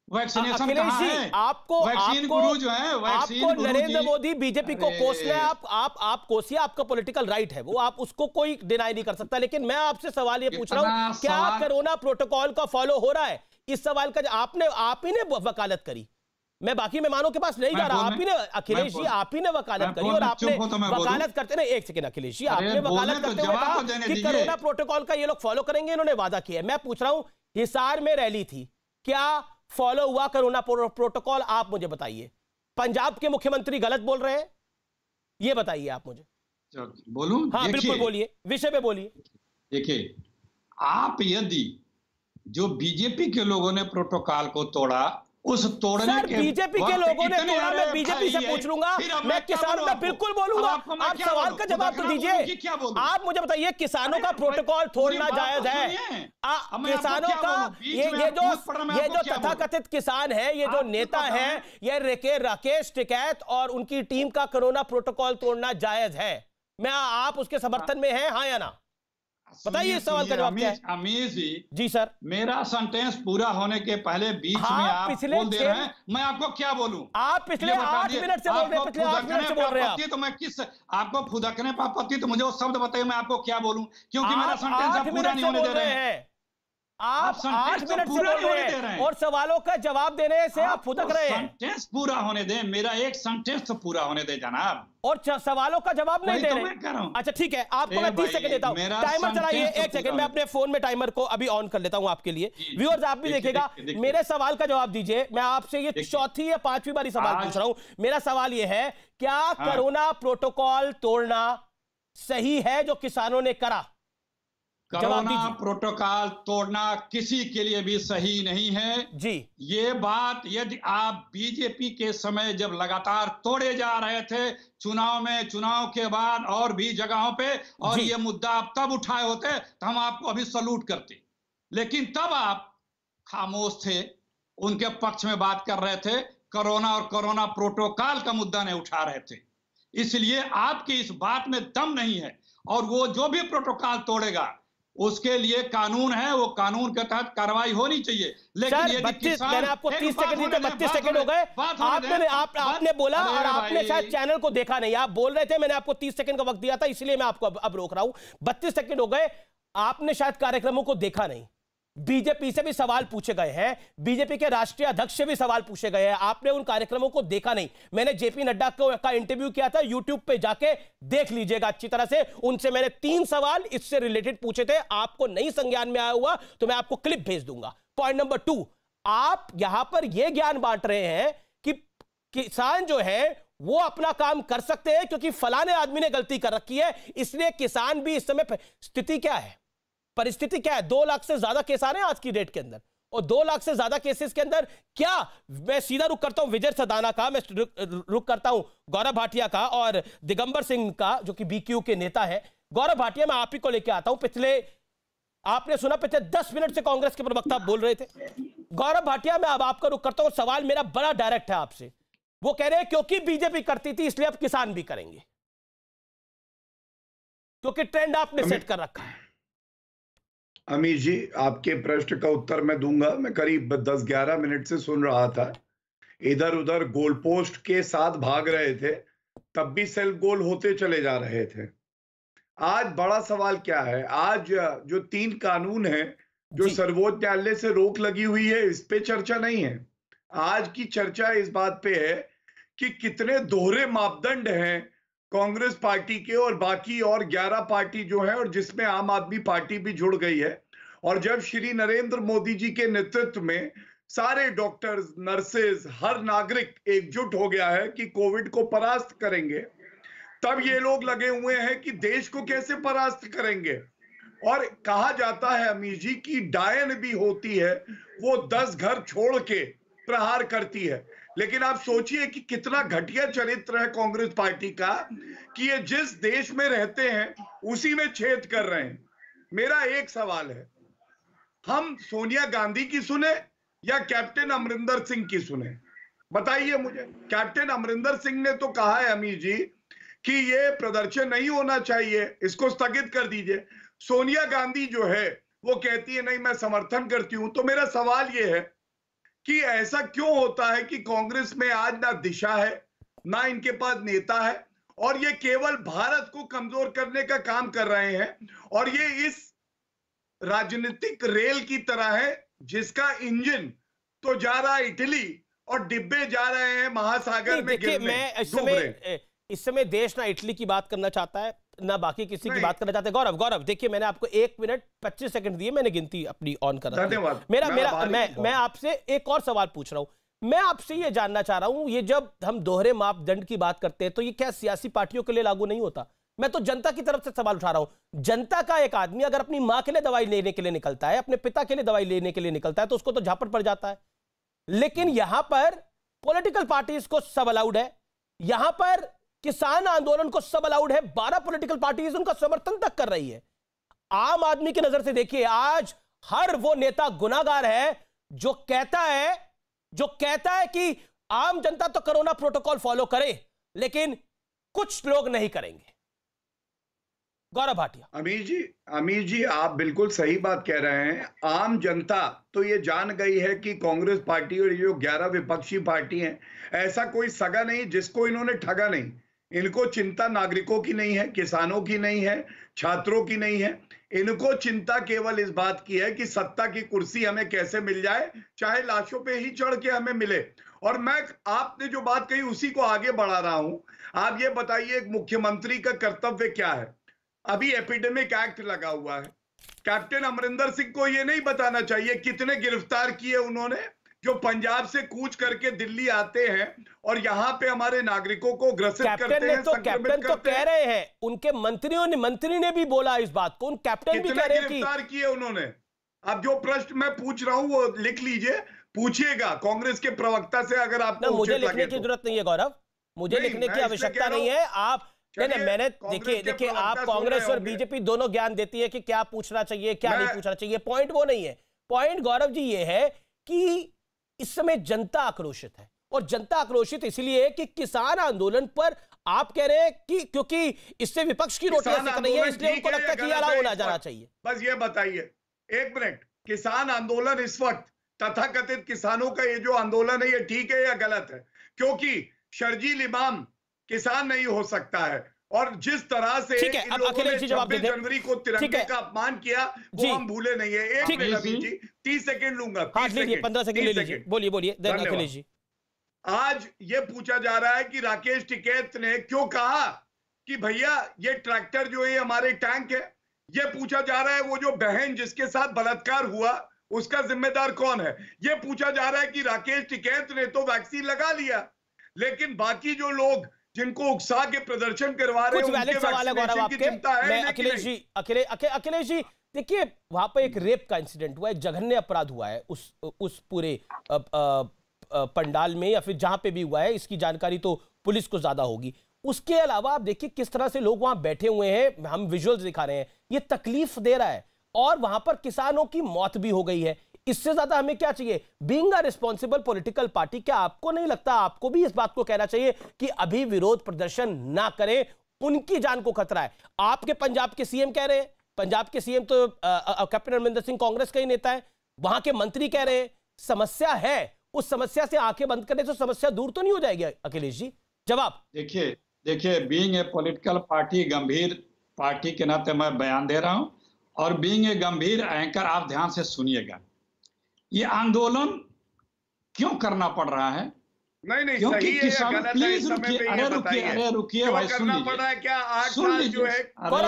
वैक्सीनेशन अखिलेश कहाँ जी, है? आपको वैक्सीन गुरु जो है, वैक्सीन आपको गुरु नरेंद्र जी। मोदी बीजेपी को अरे। कोसना है, आप कोसिए, आपका पॉलिटिकल राइट है वो, आप उसको कोई डिनाई नहीं कर सकता। लेकिन मैं आपसे सवाल ये पूछ रहा हूं, इतना क्या सवाल- कोरोना प्रोटोकॉल का फॉलो हो रहा है? इस सवाल का आप ही ने वकालत करी, मैं बाकी मेहमानों के पास नहीं जा रहा, आप ही ने, अखिलेश जी आप ही ने वकालत करी, और आपने वकालत करते ना, एक सेकंड अखिलेश जी, आपने वकालत करते हुए कहा कि कोरोना प्रोटोकॉल का ये लोग फॉलो करेंगे, इन्होंने वादा किया है। मैं पूछ रहा हूं, हिसार में रैली थी, क्या फॉलो हुआ कोरोना प्रोटोकॉल? आप मुझे बताइए। पंजाब के मुख्यमंत्री गलत बोल रहे हैं, ये बताइए आप मुझे। बोलूं? हाँ बिल्कुल बोलिए, विषय पे बोलिए। देखिए, आप यदि जो बीजेपी के लोगों ने प्रोटोकॉल को तोड़ा, उस तोड़ने सर, के बीजेपी के लोगों ने तोड़ा, मैं बीजेपी से पूछ लूंगा, मैं किसानों का बिल्कुल बोलूंगा। आप सवाल का जवाब तो दीजिए। आप मुझे बताइए, किसानों का प्रोटोकॉल तोड़ना जायज है? किसानों का ये जो तथाकथित किसान है, ये जो नेता है, ये राकेश टिकैत और उनकी टीम का कोरोना प्रोटोकॉल तोड़ना जायज है? मैं आप उसके समर्थन में हैं, हाँ या ना? बताइए इस सवाल का जवाब क्या है? अमीर जी सर, मेरा सेंटेंस पूरा होने के पहले बीच में आप बोल दे रहे हैं, मैं आपको क्या बोलूं? आप पिछले 8 मिनट से बोल रहे हैं, पिछले 8 मिनट से बोल रहे हैं आप। तो मैं किस, आपको फुदकने पर आपत्ति, तो मुझे वो शब्द बताइए, मैं आपको क्या बोलूं? क्योंकि मेरा सेंटेंस आप पूरा नहीं होने दे रहे हैं। आप 8 मिनट से बोल रहे हैं और सवालों का जवाब देने से आप फुदक रहे हैं। सेंटेंस पूरा होने दें, मेरा एक सेंटेंस तो पूरा होने दें जनाब, और सवालों का जवाब नहीं दे रहे। अच्छा ठीक है, आपको मैं 30 सेकंड देता हूं, टाइमर चलाइए। एक सेकंड, मैं अपने फोन में टाइमर को अभी ऑन कर लेता हूं आपके लिए। व्यूअर्स आप भी देखिएगा, मेरे सवाल का जवाब दीजिए। मैं आपसे ये चौथी या 5वीं बारी सवाल पूछ रहा हूं। मेरा सवाल ये है, क्या कोरोना प्रोटोकॉल तोड़ना सही है जो किसानों ने करा? कोरोना प्रोटोकॉल तोड़ना किसी के लिए भी सही नहीं है जी। ये बात यदि आप बीजेपी के समय जब लगातार तोड़े जा रहे थे, चुनाव में, चुनाव के बाद और भी जगहों पे, और ये मुद्दा आप तब उठाए होते तो हम आपको अभी सलूट करते, लेकिन तब आप खामोश थे, उनके पक्ष में बात कर रहे थे, कोरोना और कोरोना प्रोटोकॉल का मुद्दा नहीं उठा रहे थे। इसलिए आपकी इस बात में दम नहीं है, और वो जो भी प्रोटोकॉल तोड़ेगा उसके लिए कानून है, वो कानून के तहत कार्रवाई होनी चाहिए। लेकिन यदि किसान, मैंने आपको 30 सेकंड दिए, 32 सेकंड हो गए। आपने बोला और आपने शायद चैनल को देखा नहीं, आप बोल रहे थे, मैंने आपको 30 सेकंड का वक्त दिया था, इसलिए मैं आपको अब रोक रहा हूं। 32 सेकंड हो गए, आपने शायद कार्यक्रमों को देखा नहीं। बीजेपी से भी सवाल पूछे गए हैं, बीजेपी के राष्ट्रीय अध्यक्ष से भी सवाल पूछे गए हैं, आपने उन कार्यक्रमों को देखा नहीं। मैंने जेपी नड्डा का इंटरव्यू किया था, यूट्यूब पे जाके देख लीजिएगा अच्छी तरह से। उनसे मैंने 3 सवाल इससे रिलेटेड पूछे थे, आपको नहीं संज्ञान में आया हुआ तो मैं आपको क्लिप भेज दूंगा। पॉइंट नंबर 2, आप यहां पर यह ज्ञान बांट रहे हैं कि किसान जो है वो अपना काम कर सकते हैं क्योंकि फलाने आदमी ने गलती कर रखी है, इसलिए किसान भी इस समय, स्थिति क्या है, परिस्थिति क्या है? 2 लाख से ज्यादा केस आ रहे हैं आज की डेट के अंदर, और 2 लाख से ज्यादा केसेस के अंदर क्या, मैं सीधा रुक करता हूं विजय सदाना का, मैं रुक करता हूं गौरव भाटिया का और दिगंबर सिंह का जो कि बीक्यू के नेता है। गौरव भाटिया, मैं आप ही को लेकर आता हूं। पिछले, आपने सुना, पिछले 10 मिनट से कांग्रेस के प्रवक्ता बोल रहे थे। गौरव भाटिया, मैं अब आपका रुक करता हूं, सवाल मेरा बड़ा डायरेक्ट है आपसे। वो कह रहे हैं क्योंकि बीजेपी करती थी इसलिए अब किसान भी करेंगे, क्योंकि ट्रेंड आपने सेट कर रखा है। अमीर जी, आपके प्रश्न का उत्तर मैं दूंगा। मैं करीब 10-11 मिनट से सुन रहा था, इधर उधर गोल पोस्ट के साथ भाग रहे थे, तब भी सेल्फ गोल होते चले जा रहे थे। आज बड़ा सवाल क्या है? आज जो 3 कानून हैं जो सर्वोच्च न्यायालय से रोक लगी हुई है, इस पे चर्चा नहीं है। आज की चर्चा इस बात पे है कि कितने दोहरे मापदंड हैं कांग्रेस पार्टी के और बाकी और 11 पार्टी जो है, और जिसमें आम आदमी पार्टी भी जुड़ गई है। और जब श्री नरेंद्र मोदी जी के नेतृत्व में सारे डॉक्टर्स, नर्सेज, हर नागरिक एकजुट हो गया है कि कोविड को परास्त करेंगे, तब ये लोग लगे हुए हैं कि देश को कैसे परास्त करेंगे। और कहा जाता है अमीर जी की डायन भी होती है, वो 10 घर छोड़ के प्रहार करती है। लेकिन आप सोचिए कि कितना घटिया चरित्र है कांग्रेस पार्टी का कि ये जिस देश में रहते हैं उसी में छेद कर रहे हैं। मेरा एक सवाल है, हम सोनिया गांधी की सुने या कैप्टन अमरिंदर सिंह की सुने? बताइए मुझे। कैप्टन अमरिंदर सिंह ने तो कहा है अमीर जी कि ये प्रदर्शन नहीं होना चाहिए, इसको स्थगित कर दीजिए। सोनिया गांधी जो है वो कहती है नहीं, मैं समर्थन करती हूं। तो मेरा सवाल ये है कि ऐसा क्यों होता है कि कांग्रेस में आज ना दिशा है, ना इनके पास नेता है, और ये केवल भारत को कमजोर करने का काम कर रहे हैं। और ये इस राजनीतिक रेल की तरह है जिसका इंजन तो जा रहा है इटली और डिब्बे जा रहे हैं महासागर में गिरने। मैं इस समय देश ना इटली की बात करना चाहता है ना बाकी किसी की बात करना चाहते हैं। गौरव देखिए, मैंने आपको 1 मिनट 25 सेकंड दिए, मैंने गिनती अपनी ऑन कर रहा था। मैं आपसे एक और सवाल पूछ रहा हूं। मैं आपसे ये जानना चाह रहा हूं, ये जब हम दोहरे मापदंड की बात करते हैं तो ये क्या सियासी पार्टियों के लिए लागू नहीं होता? मैं तो जनता की तरफ से सवाल उठा रहा हूं। जनता का एक आदमी अगर अपनी मां के लिए दवाई लेने के लिए निकलता है, अपने पिता के लिए दवाई लेने के लिए निकलता है, तो उसको तो झापड़ पड़ जाता है। लेकिन यहां पर पॉलिटिकल पार्टीज को सब अलाउड है, यहां पर किसान आंदोलन को सब अलाउड है, 12 पॉलिटिकल पार्टीज उनका समर्थन तक कर रही है। आम आदमी की नजर से देखिए, आज हर वो नेता गुनाहगार है जो कहता है कि आम जनता तो कोरोना प्रोटोकॉल फॉलो करे, लेकिन कुछ लोग नहीं करेंगे। गौरव भाटिया। अमीर जी आप बिल्कुल सही बात कह रहे हैं। आम जनता तो ये जान गई है कि कांग्रेस पार्टी और ये जो 11 विपक्षी पार्टी हैं, ऐसा कोई सगा नहीं जिसको इन्होंने ठगा नहीं। इनको चिंता नागरिकों की नहीं है, किसानों की नहीं है, छात्रों की नहीं है। इनको चिंता केवल इस बात की है कि सत्ता की कुर्सी हमें कैसे मिल जाए, चाहे लाशों पे ही चढ़ के हमें मिले। और मैं आपने जो बात कही उसी को आगे बढ़ा रहा हूं। आप ये बताइए, एक मुख्यमंत्री का कर्तव्य क्या है? अभी एपिडेमिक एक्ट लगा हुआ है, कैप्टन अमरिंदर सिंह को ये नहीं बताना चाहिए कितने गिरफ्तार किए उन्होंने, जो पंजाब से कूच करके दिल्ली आते हैं और यहाँ पे हमारे नागरिकों को ग्रसित करते हैं, कैप्टन तो कह रहे हैं, उनके मंत्री ने भी बोला इस बात को। कैप्टन भी कह रहे हैं कि गिरफ्तार किए उन्होंने। अब जो प्रश्न मैं पूछ रहा हूं वो लिख लीजिए, पूछिएगा कांग्रेस के प्रवक्ता से अगर आपको। मुझे लिखने की जरूरत नहीं है गौरव, मुझे लिखने की आवश्यकता नहीं है। आप मैंने देखिए आप कांग्रेस और बीजेपी दोनों ज्ञान देती है कि क्या पूछना चाहिए क्या नहीं पूछना चाहिए। पॉइंट वो नहीं है। पॉइंट गौरव जी ये है कि इस समय जनता आक्रोशित है, और जनता आक्रोशित इसलिए है कि किसान आंदोलन पर आप कह रहे हैं कि क्योंकि इससे विपक्ष की रोटियां सेक रही है, इसलिए उनको लगता है कि अलाउ होना जाना चाहिए। बस ये बताइए, 1 मिनट, किसान आंदोलन इस वक्त तथाकथित किसानों का ये जो आंदोलन है, ये ठीक है या गलत है? क्योंकि शर्जील इमाम किसान नहीं हो सकता है, और जिस तरह से इन लोगों ने 26 जनवरी को तिरंगे का अपमान किया वो हम भूले नहीं है। 1 मिनट अभी जी, 30 सेकंड लूंगा, 15 सेकंड ले लीजिए, बोलिए अखिलेश जी। आज ये पूछा जा रहा है कि राकेश टिकैत ने क्यों कहा कि भैया ये ट्रैक्टर जो है हमारे टैंक है। ये पूछा जा रहा है वो जो बहन जिसके साथ बलात्कार हुआ उसका जिम्मेदार कौन है। ये पूछा जा रहा है कि राकेश टिकैत ने तो वैक्सीन लगा लिया, लेकिन बाकी जो लोग जिनको उकसा के प्रदर्शन करवा रहे हैं, वैलिड सवाल है गौरव आपके। मैं अखिलेश जी देखिए, वहां पर एक रेप का इंसिडेंट हुआ, एक जघन्य अपराध हुआ है उस पूरे पंडाल में, या फिर जहां पे भी हुआ है, इसकी जानकारी तो पुलिस को ज्यादा होगी। उसके अलावा आप देखिए किस तरह से लोग वहां बैठे हुए हैं, हम विजुअल्स दिखा रहे हैं, ये तकलीफ दे रहा है, और वहां पर किसानों की मौत भी हो गई है। इससे ज्यादा हमें क्या चाहिए? Being a responsible political party, क्या आपको नहीं लगता आपको भी इस बात को कहना चाहिए कि अभी विरोध प्रदर्शन ना करें, उनकी जान को खतरा है? आपके पंजाब के सीएम कह रहे हैं, पंजाब के सीएम तो कैप्टन अमरिंदर सिंह कांग्रेस का ही नेता है, वहां के मंत्री कह रहे हैं समस्या है, उस समस्या से आंखें बंद करने से समस्या दूर तो नहीं हो जाएगी? अखिलेश जी जवाब। देखिए बीइंग ए पॉलिटिकल पार्टी, गंभीर पार्टी के नाते मैं बयान दे रहा हूं, और बीइंग ए गंभीर एंकर आप ध्यान से सुनिएगा। ये आंदोलन क्यों करना पड़ रहा है? नहीं क्योंकि किसान, प्लीज रुकिए, अरे रुकिए भाई, सुन लीजिए, क्या 8 साल जो है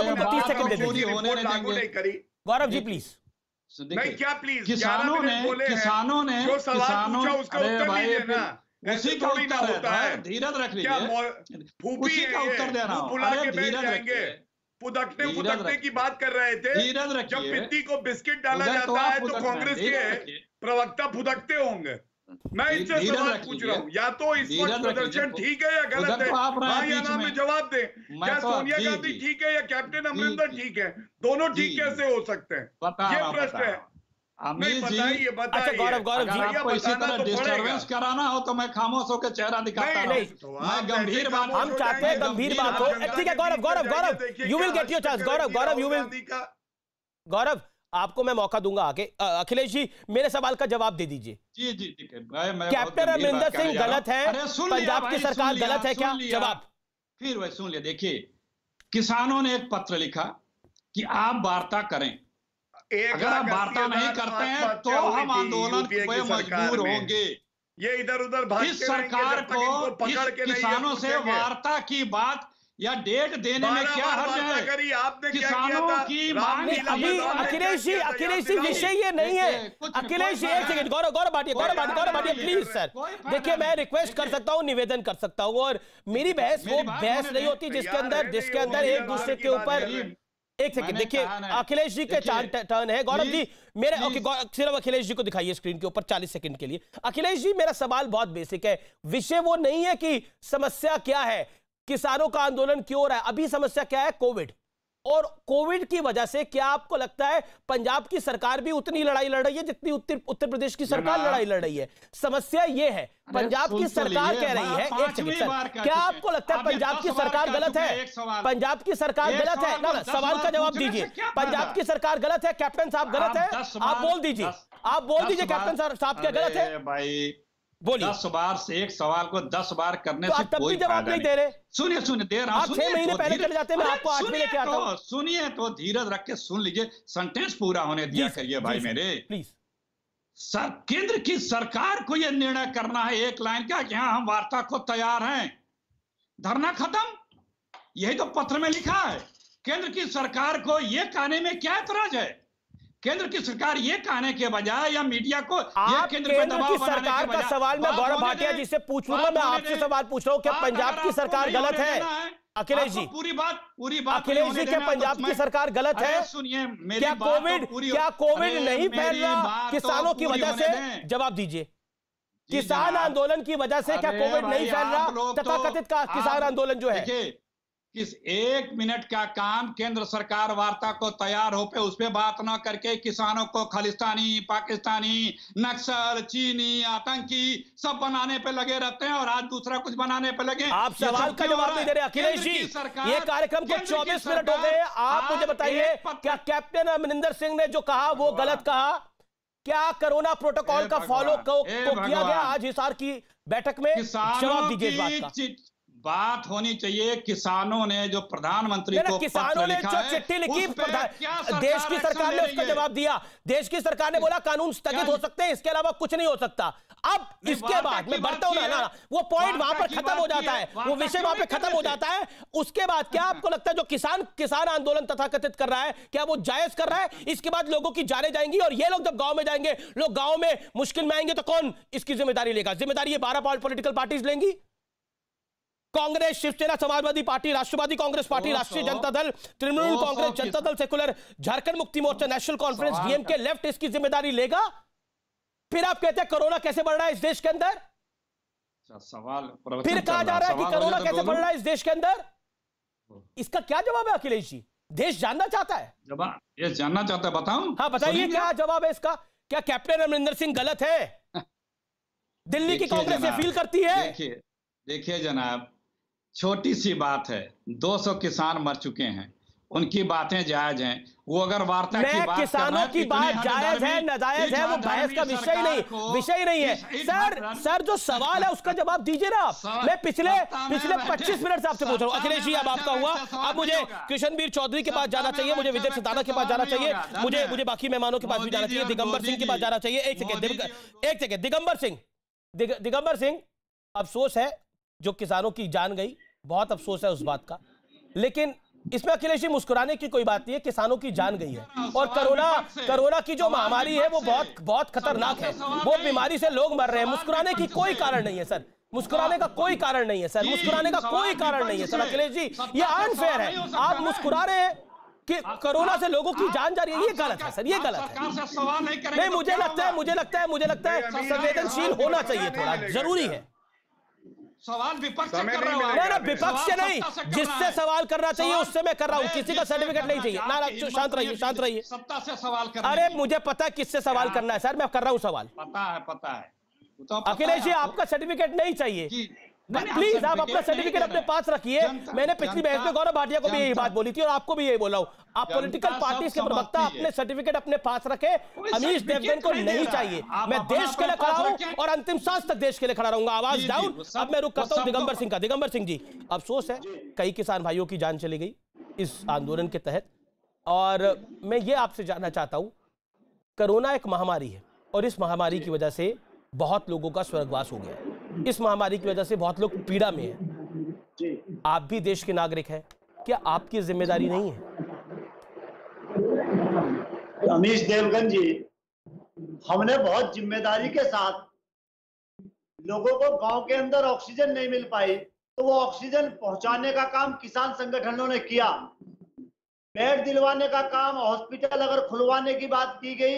गौरव जी प्लीज। नहीं क्या प्लीज, किसानों ने जो सवाल पूछा उसका उत्तर दीजिए ना। उसी का उत्तर है, धीरज रख लीजिए, फूफी का उत्तर दे रहा हूं, बुला के बैठ जाएंगे। फुदकने की बात कर रहे थे, जब पित्ती को बिस्किट डाला जाता है तो कांग्रेस के प्रवक्ता फुदकते होंगे। मैं इनसे सवाल पूछ रहा हूँ, या तो इस वक्त प्रदर्शन ठीक है या गलत है? हाँ या ना में जवाब दें। क्या सोनिया गांधी ठीक है या कैप्टन अमरिंदर ठीक है? दोनों ठीक कैसे हो सकते हैं? ये प्रश्न है। बताइए गौरव जी, आपको इसी तरह डिस्टर्बेंस कराना हो तो मैं खामोश होकर चेहरा दिखाता हूं। मैं गंभीर बात, हम चाहते हैं गंभीर बात हो। ठीक है Gaurav, you will get your chance. Gaurav, आपको मैं मौका दूंगा आगे। अखिलेश जी मेरे सवाल का जवाब दे दीजिए। जी जी ठीक है। कैप्टन अमरिंदर सिंह गलत है, पंजाब की सरकार गलत है क्या? जवाब फिर वह सुन लिया। देखिए, किसानों ने एक पत्र लिखा कि आप वार्ता करें, अगर आप वार्ता नहीं करते हैं तो हम आंदोलन पे मजबूर होंगे। ये इधर उधर इस सरकार को इस किसानों से वार्ता की बात या डेट देने में क्या हर्ज है? आपने किसानों की मांग अभी अखिलेश जी विषय ये नहीं है। अखिलेश जी एक second, Gaurav Bhatia please sir. देखिए मैं रिक्वेस्ट कर सकता हूँ, निवेदन कर सकता हूँ, और मेरी बहस वो बहस नहीं होती जिसके अंदर एक दूसरे के ऊपर। एक सेकंड देखिए, अखिलेश जी के 4 टर्न है। गौरव जी मेरे सिर्फ अखिलेश जी को दिखाइए स्क्रीन के ऊपर 40 सेकंड के लिए। अखिलेश जी मेरा सवाल बहुत बेसिक है, विषय वो नहीं है कि समस्या क्या है, किसानों का आंदोलन क्यों हो रहा है। अभी समस्या क्या है? कोविड। और कोविड की वजह से क्या आपको लगता है पंजाब की सरकार भी उतनी लड़ाई लड़ रही है जितनी उत्तर प्रदेश की सरकार लड़ाई लड़ रही है? समस्या यह है, पंजाब की सरकार कह रही है, एक सेकंड सर, क्या आपको लगता है पंजाब की सरकार गलत है? पंजाब की सरकार गलत है ना? सवाल का जवाब दीजिए। पंजाब की सरकार गलत है, कैप्टन साहब गलत है? आप बोल दीजिए, कैप्टन साहब क्या गलत है भाई? बोलिए। 10 बार से एक सवाल को 10 बार करने तो से कोई जवाब नहीं दे रहे। सुनिए दे रहा हूं। 6 महीने पहले चले जाते, मैं आपको 8 महीने लेके आता हूं। सुनिए तो धीरज रख के सुन लीजिए, सेंटेंस पूरा होने दिया करिए भाई मेरे प्लीज। केंद्र की सरकार को यह निर्णय करना है एक लाइन का कि हाँ हम वार्ता को तैयार हैं, धरना खत्म, यही तो पत्र में लिखा है। केंद्र की सरकार को यह कहने में क्या ऐतराज है? केंद्र की सरकार ये कहने के बजाय या मीडिया को ये केंद्र पे दबाव बनाने सरकार का सवाल मैं गौरव भाटिया जी से पूछूंगा, मैं आपसे सवाल पूछ रहा हूं, क्या पंजाब की सरकार गलत है? अखिलेश जी पूरी बात अखिलेश जी, क्या पंजाब की सरकार गलत है? सुनिए क्या कोविड नहीं फैल रहा किसानों की वजह से? जवाब दीजिए। किसान आंदोलन की वजह से क्या कोविड नहीं फैल रहा? तथाकथित किसान आंदोलन जो है, किस 1 मिनट का काम केंद्र सरकार वार्ता को तैयार हो पे उस पे बात ना करके किसानों को खालिस्तानी, पाकिस्तानी, नक्सल, चीनी, आतंकी सब बनाने पे लगे रहते हैं और आज दूसरा कुछ बनाने पे लगे। आप सवाल का जवाब नहीं दे रहे अखिलेश जी। ये कार्यक्रम को 24 मिनट हो गए, आप मुझे बताइए क्या कैप्टन अमरिंदर सिंह ने जो कहा वो गलत कहा? क्या कोरोना प्रोटोकॉल का फॉलो किया गया आज हिसार की बैठक में? जवाब दीजिए इस बात का। बात होनी चाहिए किसानों ने जो प्रधानमंत्री को किसानों ने जो चिट्ठी लिखी, देश की सरकार ने उसका जवाब दिया। देश की सरकार ने बोला कानून स्थगित हो सकते हैं, इसके अलावा कुछ नहीं हो सकता। अब इसके बाद मैं बढ़ता हूं ना, वो पॉइंट वहां पर खत्म हो जाता है, वो विषय वहां पे खत्म हो जाता है। उसके बाद क्या आपको लगता है जो किसान आंदोलन तथाकथित कर रहा है, क्या वो जायज कर रहा है? इसके बाद लोगों की जाने जाएंगी और ये लोग जब गांव में जाएंगे, लोग गांव में मुश्किल में आएंगे तो कौन इसकी जिम्मेदारी लेगा? जिम्मेदारी ये 12 पॉलिटिकल पार्टीज लेंगी, कांग्रेस, शिवसेना, समाजवादी पार्टी, राष्ट्रवादी कांग्रेस पार्टी, राष्ट्रीय जनता दल, Trinamool Congress, Janata Dal secular, Jharkhand Mukti Morcha, national conference, DMK, left इसकी जिम्मेदारी लेगा? फिर आप कहते हैं कोरोना कैसे बढ़ रहा है इस देश के अंदर? सवाल फिर कहा जा रहा है कि कोरोना कैसे बढ़ रहा है इस देश के अंदर? इसका क्या जवाब है अखिलेश जी? देश जानना चाहता है, ये जानना चाहता है, बताऊं? हाँ बताइए क्या जवाब है इसका? क्या कैप्टन अमरिंदर सिंह गलत है? दिल्ली की कांग्रेस ये फील करती है? देखिए जनाब, छोटी सी बात है, 200 किसान मर चुके हैं, उनकी बातें जायज हैं। वो अगर वार्ता की बात किसानों की बात जायज है नाजायज है वो बहस का विषय नहीं है। सर जो सवाल है उसका जवाब दीजिए ना आप। मैं पिछले 25 मिनट से आपसे पूछ रहा हूँ। अखिलेश जी अब आपका हुआ, अब मुझे कृष्णवीर चौधरी के पास जाना चाहिए, मुझे विजय सिताना के पास जाना चाहिए, मुझे बाकी मेहमानों के पास भी जाना चाहिए, दिगंबर सिंह के पास जाना चाहिए। एक सेकेंड दिगंबर सिंह, अफसोस है जो किसानों की जान गई, बहुत अफसोस है उस बात का, लेकिन इसमें अखिलेश जी मुस्कुराने की कोई बात नहीं है। किसानों की जान गई है और कोरोना की जो महामारी है वो बहुत खतरनाक है, वो बीमारी से लोग मर रहे हैं। मुस्कुराने की कोई कारण नहीं है सर, मुस्कुराने का कोई कारण नहीं है सर, मुस्कुराने का कोई कारण नहीं है सर। अखिलेश जी ये अनफेयर है, आप मुस्कुरा रहे हैं कि कोरोना से लोगों की जान जा रही है, ये गलत है सर, ये गलत है। नहीं, मुझे लगता है संवेदनशील होना चाहिए, थोड़ा जरूरी है। सवाल विपक्ष से कर रहा हूं, विपक्ष से नहीं, जिससे सवाल करना चाहिए उससे मैं कर रहा हूं, किसी का सर्टिफिकेट नहीं चाहिए। ना शांत रहिए। सत्ता से सवाल कर, अरे मुझे पता है किससे सवाल करना है सर, मैं कर रहा हूं सवाल। पता है अखिलेश जी आपका सर्टिफिकेट नहीं चाहिए, प्लीज आप अपना सर्टिफिकेट अपने पास रखिए। मैंने पिछली बहस में गौरव भाटिया को भी यही बात बोली थी और आपको भी यही बोला हूं, आप पॉलिटिकल पार्टीज के प्रवक्ता अपने सर्टिफिकेट अपने पास रखें। अमीश देवगन को नहीं चाहिए। मैं देश के लिए खड़ा हूं और अंतिम सांस तक देश के लिए खड़ा रहूंगा। आवाज डाउन। अब मैं रुक करता हूं दिगंबर सिंह का। दिगंबर सिंह जी, अफसोस है कई किसान भाइयों की जान चली गई इस आंदोलन के तहत, और मैं ये आपसे जानना चाहता हूं, कोरोना एक महामारी है और इस महामारी की वजह से बहुत लोगों का स्वर्गवास हो गया। इस महामारी की वजह से बहुत लोग पीड़ा में हैं। आप भी देश के नागरिक हैं, क्या आपकी जिम्मेदारी नहीं है? अमीश देवगन जी, हमने बहुत जिम्मेदारी के साथ, लोगों को गांव के अंदर ऑक्सीजन नहीं मिल पाई तो वो ऑक्सीजन पहुंचाने का काम किसान संगठनों ने किया। बेड दिलवाने का काम, हॉस्पिटल अगर खुलवाने की बात की गई,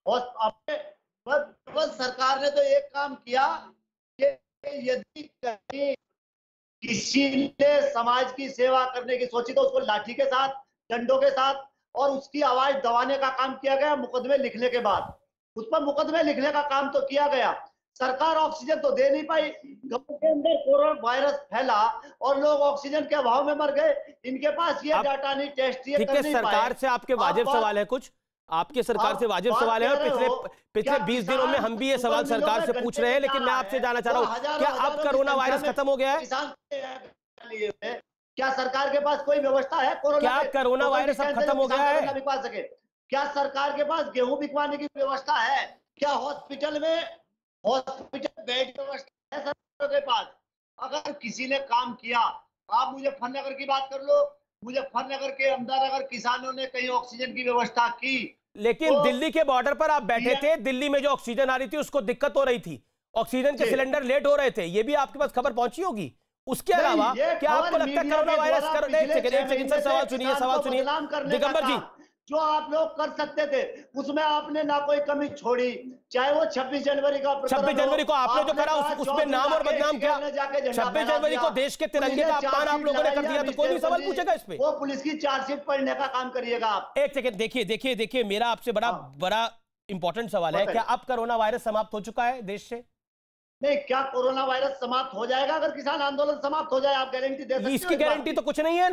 बस सरकार ने तो एक काम किया कि यदि कहीं किसी ने समाज की सेवा करने की सोची तो उसको लाठी के साथ, डंडों के साथ और उसकी आवाज दबाने का काम किया गया। मुकदमे लिखने के बाद उस पर मुकदमे लिखने का काम तो किया गया। सरकार ऑक्सीजन तो दे नहीं पाई। गांव के अंदर कोरोना वायरस फैला और लोग ऑक्सीजन के अभाव में मर गए। इनके पास ये डाटा नहीं, टेस्ट ये कर नहीं पाए। सरकार से आपके वाजिब सवाल है कुछ? आपके सरकार से वाजिब सवाल है। पिछले 20 दिनों में हम भी ये सवाल सरकार से पूछ रहे हैं, लेकिन मैं आपसे जानना चाह रहा हूं, क्या अब कोरोना वायरस खत्म हो गया है? क्या सरकार के पास कोई व्यवस्था है क्या कोरोना वायरस अब खत्म हो गया है? बिकवा सके? क्या सरकार के पास गेहूं बिकवाने की व्यवस्था है? क्या हॉस्पिटल बेड व्यवस्था है सरकार के पास? अगर किसी ने काम किया, आप मुजफ्फरनगर की बात कर लो, मुजफ्फरनगर के अंदर अगर किसानों ने कहीं ऑक्सीजन की व्यवस्था की, लेकिन तो दिल्ली के बॉर्डर पर आप बैठे थे, दिल्ली में जो ऑक्सीजन आ रही थी उसको दिक्कत हो रही थी, ऑक्सीजन के सिलेंडर लेट हो रहे थे, ये भी आपके पास खबर पहुंची होगी। उसके अलावा क्या आपको लगता है कोरोना वायरस सवाल सुनिए दिगंबर जी, जो आप लोग कर सकते थे उसमें आपने ना कोई कमी छोड़ी, चाहे वो 26 जनवरी का 26 जनवरी को आपने जो करा उसमें नाम और बदनाम किया। 26 जनवरी को देश के तिरंगे का अपमान आप लोगों ने कर दिया, तो कोई भी सवाल पूछेगा इस पे? वो पुलिस की चार्जशीट पढ़ने का काम करिएगा आप। एक सेकंड, देखिए मेरा आपसे बड़ा इंपॉर्टेंट सवाल है, क्या अब कोरोना वायरस समाप्त हो चुका है देश से? नहीं, क्या कोरोना वायरस समाप्त हो जाएगा अगर किसान आंदोलन समाप्त हो जाए? आप गारंटी दे सकते हैं? इसकी गारंटी तो कुछ नहीं है।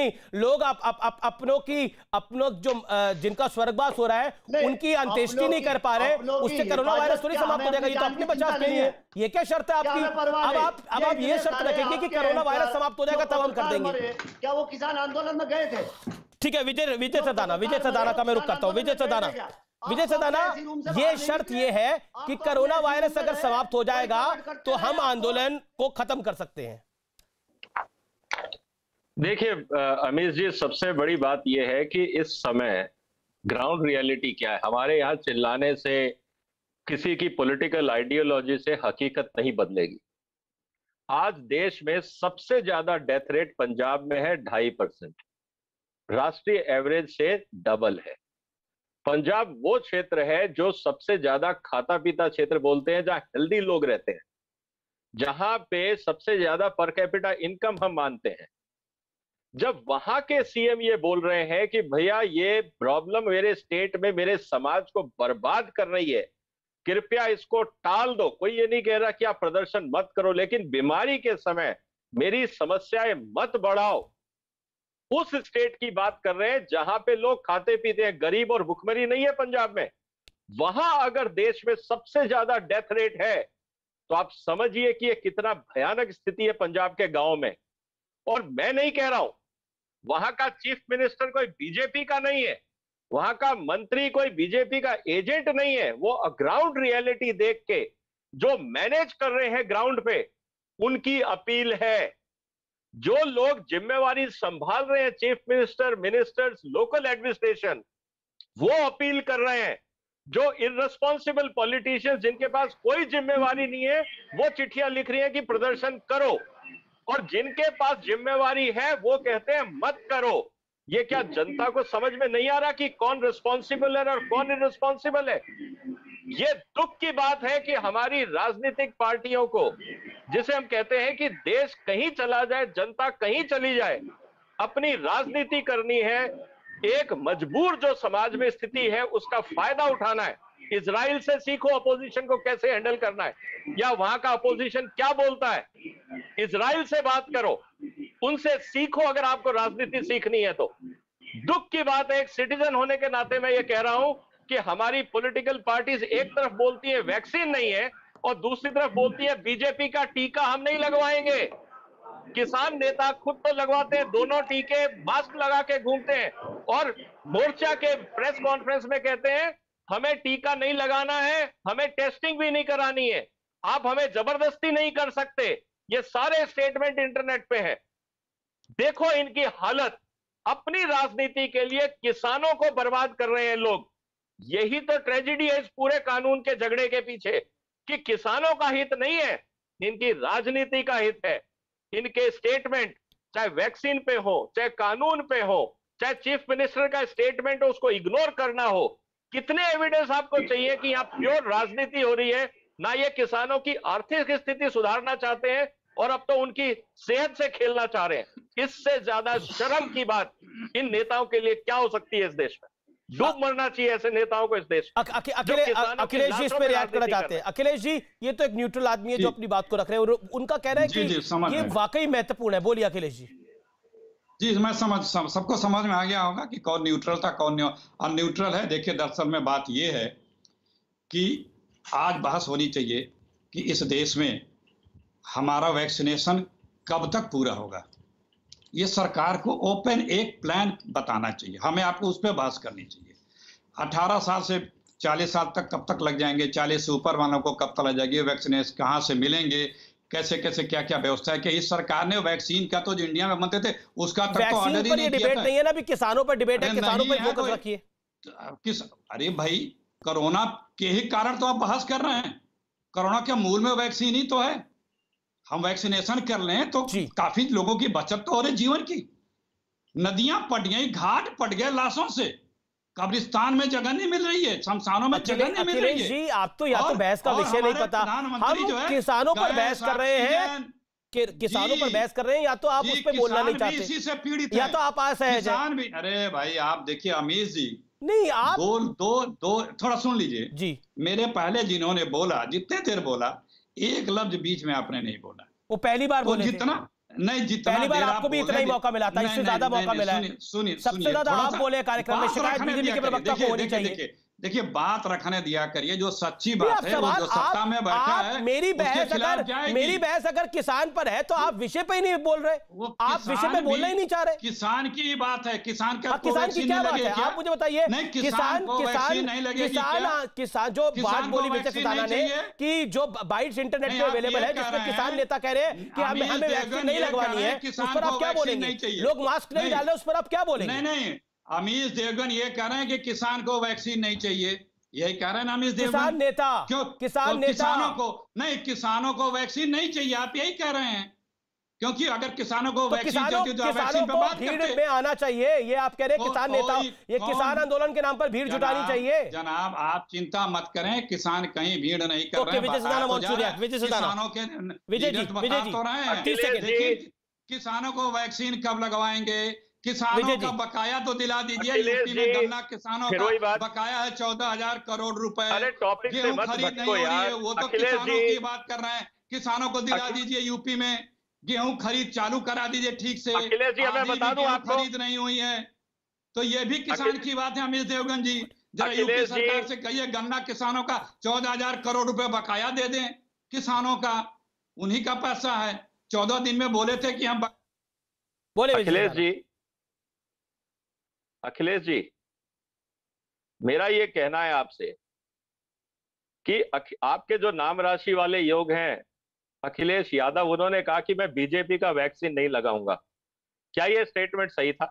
अपनों जो जिनका स्वर्गवास हो रहा है उनकी अंत्येष्टि नहीं कर पा रहे, उससे कोरोना वायरस थोड़ी समाप्त हो जाएगा? ये तो अपने बचाव के लिए। ये क्या शर्त है आपकी? अब आप ये शर्त रखेंगे कि कोरोना वायरस समाप्त हो जाएगा तब हम कर देंगे। क्या वो किसान आंदोलन में गए थे? ठीक है, विजय सदाना का मैं रुख करता हूँ। विजय सदाना, ये शर्त ये है कि कोरोना वायरस अगर समाप्त हो जाएगा तो हम आंदोलन को खत्म कर सकते हैं। देखिए अमीश जी, सबसे बड़ी बात यह है कि इस समय ग्राउंड रियलिटी क्या है। हमारे यहाँ चिल्लाने से किसी की पॉलिटिकल आइडियोलॉजी से हकीकत नहीं बदलेगी। आज देश में सबसे ज्यादा डेथ रेट पंजाब में है 2.5%, राष्ट्रीय एवरेज से डबल है। पंजाब वो क्षेत्र है जो सबसे ज्यादा खाता पीता क्षेत्र बोलते हैं, जहां हेल्दी लोग रहते हैं, जहां पे सबसे ज्यादा पर कैपिटा इनकम हम मानते हैं। जब वहां के सीएम ये बोल रहे हैं कि भैया ये प्रॉब्लम मेरे स्टेट में मेरे समाज को बर्बाद कर रही है, कृपया इसको टाल दो, कोई ये नहीं कह रहा कि आप प्रदर्शन मत करो, लेकिन बीमारी के समय मेरी समस्याएं मत बढ़ाओ, उस स्टेट की बात कर रहे हैं जहां पे लोग खाते पीते हैं, गरीब और भुखमरी नहीं है पंजाब में। वहां अगर देश में सबसे ज्यादा डेथ रेट है तो आप समझिए कि ये कितना भयानक स्थिति है पंजाब के गांव में। और मैं नहीं कह रहा हूं, वहां का चीफ मिनिस्टर कोई बीजेपी का नहीं है, वहां का मंत्री कोई बीजेपी का एजेंट नहीं है। वो ग्राउंड रियलिटी देख के जो मैनेज कर रहे हैं ग्राउंड पे, उनकी अपील है। जो लोग जिम्मेवारी संभाल रहे हैं, chief minister, ministers, local administration, वो अपील कर रहे हैं। जो इररिस्पॉन्सिबल पॉलिटिशियंस जिनके पास कोई जिम्मेवारी नहीं है, वो चिट्ठियां लिख रही हैं कि प्रदर्शन करो, और जिनके पास जिम्मेवारी है वो कहते हैं मत करो। ये क्या जनता को समझ में नहीं आ रहा कि कौन रिस्पॉन्सिबल है और कौन इररिस्पॉन्सिबल है? ये दुख की बात है कि हमारी राजनीतिक पार्टियों को, जिसे हम कहते हैं कि देश कहीं चला जाए, जनता कहीं चली जाए, अपनी राजनीति करनी है, एक मजबूर जो समाज में स्थिति है उसका फायदा उठाना है, इजराइल से सीखो अपोजिशन को कैसे हैंडल करना है, या वहां का अपोजिशन क्या बोलता है। इजराइल से बात करो, उनसे सीखो अगर आपको राजनीति सीखनी है तो। दुख की बात है, एक सिटीजन होने के नाते मैं ये कह रहा हूं कि हमारी पॉलिटिकल पार्टीज एक तरफ बोलती है वैक्सीन नहीं है और दूसरी तरफ बोलती है बीजेपी का टीका हम नहीं लगवाएंगे। किसान नेता खुद तो लगवाते हैं दोनों टीके, मास्क लगा के घूमते हैं, और मोर्चा के प्रेस कॉन्फ्रेंस में कहते हैं हमें टीका नहीं लगाना है, हमें टेस्टिंग भी नहीं करानी है, आप हमें जबरदस्ती नहीं कर सकते। ये सारे स्टेटमेंट इंटरनेट पे है। देखो इनकी हालत, अपनी राजनीति के लिए किसानों को बर्बाद कर रहे हैं लोग। यही तो ट्रेजेडी है इस पूरे कानून के झगड़े के पीछे, कि किसानों का हित नहीं है, इनकी राजनीति का हित है। इनके स्टेटमेंट चाहे वैक्सीन पे हो, चाहे कानून पे हो, चाहे चीफ मिनिस्टर का स्टेटमेंट हो, उसको इग्नोर करना हो। कितने एविडेंस आपको चाहिए कि यहाँ प्योर राजनीति हो रही है, ना ये किसानों की आर्थिक स्थिति सुधारना चाहते हैं और अब तो उनकी सेहत से खेलना चाह रहे हैं। इससे ज्यादा शर्म की बात इन नेताओं के लिए क्या हो सकती है इस देश में। डूब मरना चाहिए ऐसे नेताओं को इस देश में। अखिलेश जी इस पे रिएक्ट करना चाहते हैं। अखिलेश जी, ये तो एक न्यूट्रल आदमी है जो अपनी बात को रख रहे हैं, और उनका कहना है कि ये वाकई महत्वपूर्ण है। बोलिए अखिलेश जी। जी, मैं सबको समझ में आ गया होगा कि कौन न्यूट्रल था, कौन अनन्यूट्रल है। देखिए, दरअसल में बात ये है कि आज बहस होनी चाहिए कि इस देश में हमारा वैक्सीनेशन कब तक पूरा होगा। ये सरकार को ओपन एक प्लान बताना चाहिए, हमें आपको उस पर बहस करनी चाहिए। 18 साल से 40 साल तक कब तक लग जाएंगे, 40 से ऊपर वालों को कब तक लग जाएगी, वैक्सीनेशन कहाँ से मिलेंगे, कैसे कैसे क्या क्या व्यवस्था है। कि इस सरकार ने वैक्सीन का तो जो इंडिया में बनते थे उसका तक तो ऑर्डर ही नहीं किया। डिबेट नहीं है ना, अभी किसानों पर डिबेट है, किसानों पर फोकस रखिए। अरे भाई, कोरोना के ही कारण तो आप बहस कर रहे हैं, कोरोना के मूल में वैक्सीन ही तो है। हम वैक्सीनेशन कर लें तो काफी लोगों की बचत तो हो रही, जीवन की। नदियां पट गई, घाट पट गए लाशों से, कब्रिस्तान में जगह नहीं मिल रही है, शमशानों में जगह नहीं मिल रही है। जी, आप तो या तो बहस का विषय नहीं पता, हम किसानों पर बहस कर रहे हैं, किसानों पर बहस कर रहे हैं, या तो आप उस पर बोलना नहीं चाहते, इसी से पीड़ित या तो आप असहज हैं। अरे भाई, आप देखिए अमीश जी, नहीं आप दो थोड़ा सुन लीजिए जी। मेरे पहले जिन्होंने बोला, जितने देर बोला, एक लफ्ज बीच में आपने नहीं बोला। वो पहली बार बोले जितना नहीं, जितना पहली बार आपको भी इतना ही मौका मिला था, इससे ज्यादा मौका मिला है। सुनिए, सबसे ज्यादा आप बोले कार्यक्रम में, शिकायत बीजेपी के प्रवक्ता को होनी चाहिए। देखिए, बात रखने दिया करिए, जो सच्ची बात है, वो जो सत्ता में बैठा है। मेरी बहस अगर किसान पर है तो आप विषय पे ही नहीं बोल रहे, आप विषय पे बोलना ही नहीं चाह रहे। किसान की बात है, किसान का किसान की क्या बात है, आप मुझे बताइए। किसान जो बात बोली विजय सिंधाना ने कि जो बाइट्स इंटरनेट पे अवेलेबल है, जिसमें किसान नेता कह रहे हैं कि हमें वैक्सीन नहीं लगवानी है, उस पर आप क्या बोलेंगे? लोग मास्क नहीं डाल रहे, उस पर आप क्या बोलेंगे? नहीं, अमीश देवगन ये कह रहे हैं कि किसान को वैक्सीन नहीं चाहिए, यही कह रहे हैं ना अमीश देवगन। किसान नेता क्यों? किसानों को वैक्सीन नहीं चाहिए, आप यही कह रहे हैं। क्योंकि अगर किसानों को वैक्सीन चाहिए तो वैक्सीन पे बात करते हैं। में आना चाहिए, ये आप कह रहे हैं किसान नेता, ये किसान आंदोलन के नाम पर भीड़ जुटानी चाहिए। जनाब, आप चिंता मत करें, किसान कहीं भीड़ नहीं कर रहे हैं। किसानों को वैक्सीन कब लगवाएंगे? किसानों का बकाया तो दिला दीजिए। यूपी में गन्ना किसानों का बकाया है 14,000 करोड़ रुपए। गेहूं खरीद नहीं हो रही है, वो तो किसानों की बात कर रहे हैं। किसानों को दिला दीजिए, यूपी में गेहूं खरीद चालू करा दीजिए ठीक से। खरीद नहीं हुई है, तो ये भी किसान की बात है। अमित देवगन जी, जरा यूपी सरकार से कहिए गन्ना किसानों का 14,000 करोड़ रुपए बकाया दे दें किसानों का, उन्हीं का पैसा है। 14 दिन में बोले थे कि हम बोले। अखिलेश जी, मेरा ये कहना है आपसे कि आपके जो नाम राशि वाले योग हैं, अखिलेश यादव, उन्होंने कहा कि मैं बीजेपी का वैक्सीन नहीं लगाऊंगा। क्या ये स्टेटमेंट सही था?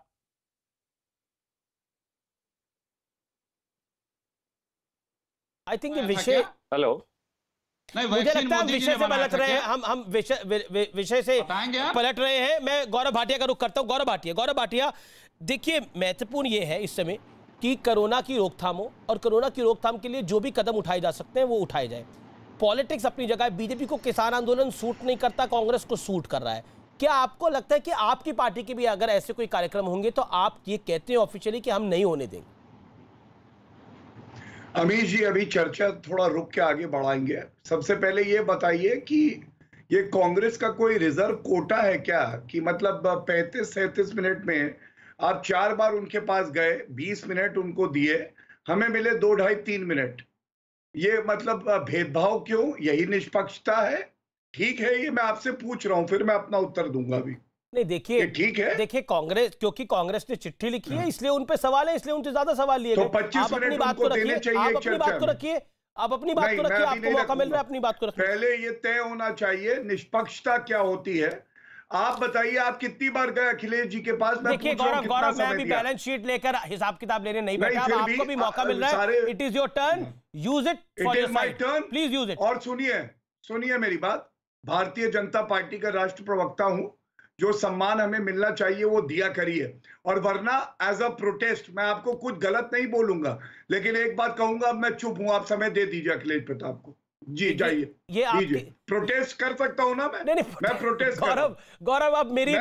आई थिंक विषय, हेलो, मुझे लगता है विषय से पलट रहे हैं, हम विषय से पलट रहे हैं। मैं गौरव भाटिया का रुख करता हूं। गौरव भाटिया, देखिए, महत्वपूर्ण ये है इस समय कि कोरोना की रोकथाम हो, और कोरोना की रोकथाम के लिए जो भी कदम उठाए जा सकते हैं वो उठाए जाए। पॉलिटिक्स अपनी जगह है, बीजेपी को किसान आंदोलन सूट नहीं करता, कांग्रेस को सूट कर रहा है। क्या आपको लगता है कि आपकी पार्टी के भी अगर ऐसे कोई कार्यक्रम होंगे तो आप ये कहते हैं ऑफिशियली कि हम नहीं होने देंगे? अमीश जी, अभी चर्चा थोड़ा रुक के आगे बढ़ाएंगे। सबसे पहले ये बताइए कि ये कांग्रेस का कोई रिजर्व कोटा है क्या, कि मतलब 35-37 मिनट में आप 4 बार उनके पास गए, 20 मिनट उनको दिए, हमें मिले 2, 2.5, 3 मिनट। ये मतलब भेदभाव क्यों? यही निष्पक्षता है? ठीक है, ये मैं आपसे पूछ रहा हूं, फिर मैं अपना उत्तर दूंगा भी। नहीं देखिए, ठीक है, देखिए कांग्रेस, क्योंकि कांग्रेस ने चिट्ठी लिखी है इसलिए उन पे सवाल है, इसलिए उनसे ज्यादा सवाल लिए गए। तो 25 मिनट उनको देने चाहिए। आप अपनी बात को रखिए, आप अपनी बात को रखिए, आपको मौका मिल रहा है अपनी बात को रखिए। पहले ये तय होना चाहिए निष्पक्षता क्या होती है। आप बताइए, आप कितनी बार गए अखिलेश जी के पास? देखिए गौरव, मैं भी बैलेंस शीट लेकर हिसाब किताब लेने नहीं बैठा, आपको भी मौका मिल रहा है। It is your turn, use it for your side, please use it. और सुनिए मेरी बात, भारतीय जनता पार्टी का राष्ट्र प्रवक्ता हूं, जो सम्मान हमें मिलना चाहिए वो दिया करिए, और वरना एज अ प्रोटेस्ट मैं आपको कुछ गलत नहीं बोलूंगा, लेकिन एक बात कहूंगा, अब मैं चुप हूं, आप समय दे दीजिए अखिलेश प्रताप को। जी जाइए, ये आपकी प्रोटेस्ट कर सकता हूं ना मैं? नहीं, मैं प्रोटेस्ट गौरव, अब मेरी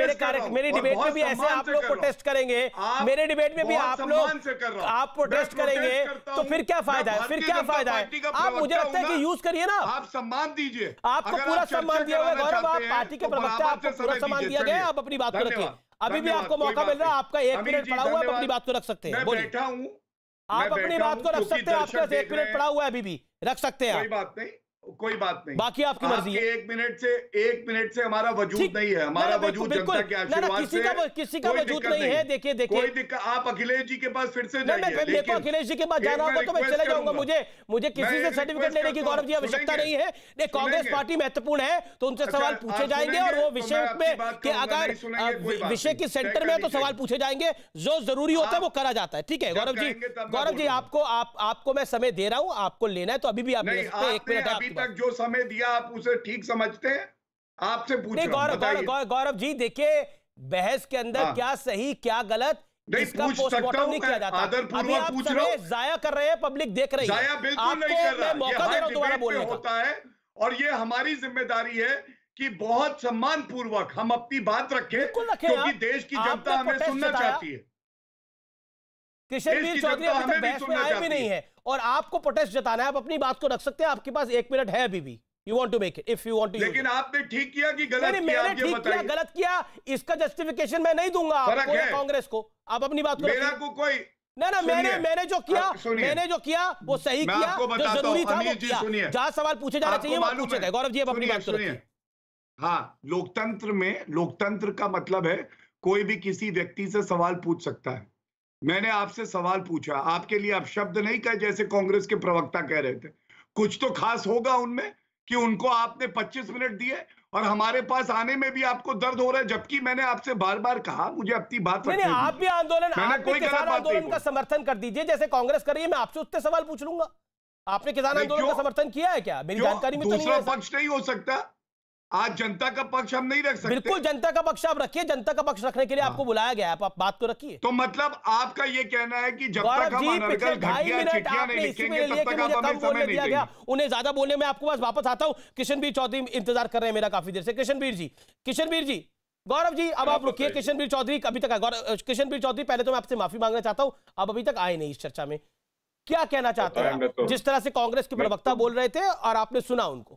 डिबेट में भी ऐसे आप लोग प्रोटेस्ट करेंगे, मेरे डिबेट में भी आप लोग आप प्रोटेस्ट करेंगे, तो फिर क्या फायदा है? फिर क्या फायदा है? आप, मुझे लगता है कि यूज करिए ना, आप सम्मान दीजिए, आपको पूरा सम्मान दिया हुआ है गौरव, आप पार्टी के प्रवक्ता, आपको पूरा सम्मान दिया गया है, आप अपनी बात को रखिए। अभी भी आपको मौका मिल रहा है, आपका 1 मिनट पड़ा हुआ है, अपनी बात को रख सकते हैं, बोलिए। आप अपनी बात को रख सकते हैं, आपका 1 मिनट पड़ा हुआ है, अभी भी रख सकते हैं। कोई बात नहीं, बाकी आपकी मर्जी है। 1 मिनट से हमारा वजूद नहीं है, हमारा वजूद जनता के आशीर्वाद से। किसी का वजूद नहीं है। देखिए कोई दिक्कत, आप अखिलेश जी के पास फिर से जाइए। मेरे को अखिलेश जी के पास जाना होगा तो मैं चले जाऊंगा, मुझे किसी से सर्टिफिकेट लेने की गौरव जी आवश्यकता नहीं है। नहीं, कांग्रेस पार्टी महत्वपूर्ण है तो उनसे सवाल पूछे जाएंगे, और वो विषय में कि अगर विषय के सेंटर में है तो सवाल पूछे जाएंगे, जो जरूरी होता है वो करा जाता है। ठीक है गौरव जी, आपको मैं समय दे रहा हूं, आपको लेना है तो अभी भी आप ले सकते हैं, 1 मिनट है। तक जो समय दिया आप उसे ठीक समझते हैं? आपसे पूछ रहा हूं। गौरव जी, देखिए बहस के अंदर क्या सही क्या गलत इसका पोस्टमार्टम नहीं किया जाता। अभी आप समय जाया कर रहे हैं, पब्लिक देख रही है। जाया बिल्कुल नहीं कर रहा, मैं मौका दे रहा हूं दोबारा बोलने का। होता है, और ये हमारी जिम्मेदारी है कि बहुत सम्मान पूर्वक हम अपनी बात रखें, क्योंकि देश की जनता हमें सुनना चाहती है। किशनवीर चौधरी अभी तक बहस में आए भी नहीं है, और आपको प्रोटेस्ट जताना है, आप अपनी बात को रख सकते हैं, आपके पास 1 मिनट है अभी भी। You want to make it, if you want to use it. लेकिन आपने ठीक किया कि गलत किया? मैंने ठीक किया गलत किया, इसका जस्टिफिकेशन मैं नहीं दूंगा आपको या कांग्रेस को। आप अपनी बात को मेरा को कोई ना मैंने जो किया वो सही किया, जो जरूरी था वो किया। जहां सवाल पूछे जाने चाहिए वो पूछे गए। गौरव जी, अब अपनी बात सुनिए। हाँ, लोकतंत्र का मतलब है कोई भी किसी व्यक्ति से सवाल पूछ सकता है। मैंने आपसे सवाल पूछा, आपके लिए अपशब्द नहीं कहे जैसे कांग्रेस के प्रवक्ता कह रहे थे। कुछ तो खास होगा उनमें कि उनको आपने 25 मिनट दिए और हमारे पास आने में भी आपको दर्द हो रहा है, जबकि मैंने आपसे बार बार कहा मुझे अपनी बात नहीं, आप भी किसान आंदोलन का समर्थन कर दीजिए जैसे कांग्रेस कर रही है। मैं आपसे उतने सवाल पूछ लूंगा, आपने किसान आंदोलन का समर्थन किया है क्या? मेरी जानकारी में तो नहीं है। दूसरा पक्ष नहीं हो सकता, आज जनता का पक्ष हम नहीं रख सकते। बिल्कुल जनता का पक्ष आप रखिए, जनता का पक्ष रखने के लिए आपको बुलाया गया है, आप बात को रखिए। तो मतलब आपका ये कहना है कि जब तक हम अनर्गल घटिया चिट्ठियां नहीं लिखेंगे तब तक आप हमें समय नहीं देंगे। उन्हें ज्यादा बोलने में आपको पास वापस आता हूं। किशनवीर चौधरी इंतजार कर रहे हैं मेरा काफी देर से। किशनवीर जी, गौरव जी अब आप रुकिए। किशनवीर चौधरी अभी तक किशनवीर चौधरी, पहले तो मैं आपसे माफी मांगना चाहता हूं, आप अभी तक आए नहीं इस चर्चा में। क्या कहना चाहते हैं? जिस तरह से कांग्रेस के प्रवक्ता बोल रहे थे और आपने सुना उनको।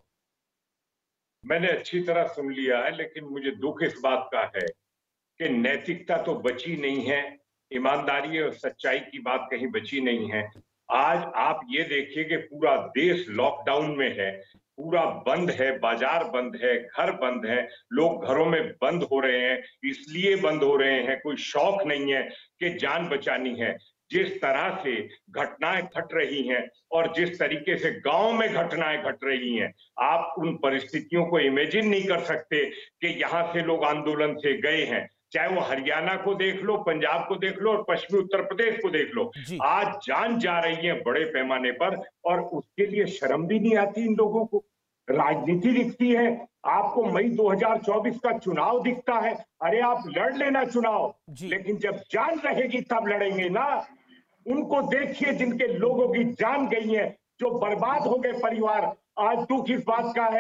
मैंने अच्छी तरह सुन लिया है, लेकिन मुझे दुख इस बात का है कि नैतिकता तो बची नहीं है, ईमानदारी और सच्चाई की बात कहीं बची नहीं है। आज आप ये देखिए कि पूरा देश लॉकडाउन में है, पूरा बंद है, बाजार बंद है, घर बंद है, लोग घरों में बंद हो रहे हैं। इसलिए बंद हो रहे हैं, कोई शौक नहीं है कि जान बचानी है। जिस तरह से घटनाएं घट रही हैं और जिस तरीके से गांव में घटनाएं घट रही हैं, आप उन परिस्थितियों को इमेजिन नहीं कर सकते कि यहां से लोग आंदोलन से गए हैं। चाहे वो हरियाणा को देख लो, पंजाब को देख लो और पश्चिमी उत्तर प्रदेश को देख लो, आज जान जा रही है बड़े पैमाने पर, और उसके लिए शर्म भी नहीं आती इन लोगों को। राजनीति दिखती है आपको, मई 2024 का चुनाव दिखता है, अरे आप लड़ लेना चुनाव, लेकिन जब जान रहेगी तब लड़ेंगे ना। उनको देखिए जिनके लोगों की जान गई है, जो बर्बाद हो गए परिवार। आज दुख इस बात का है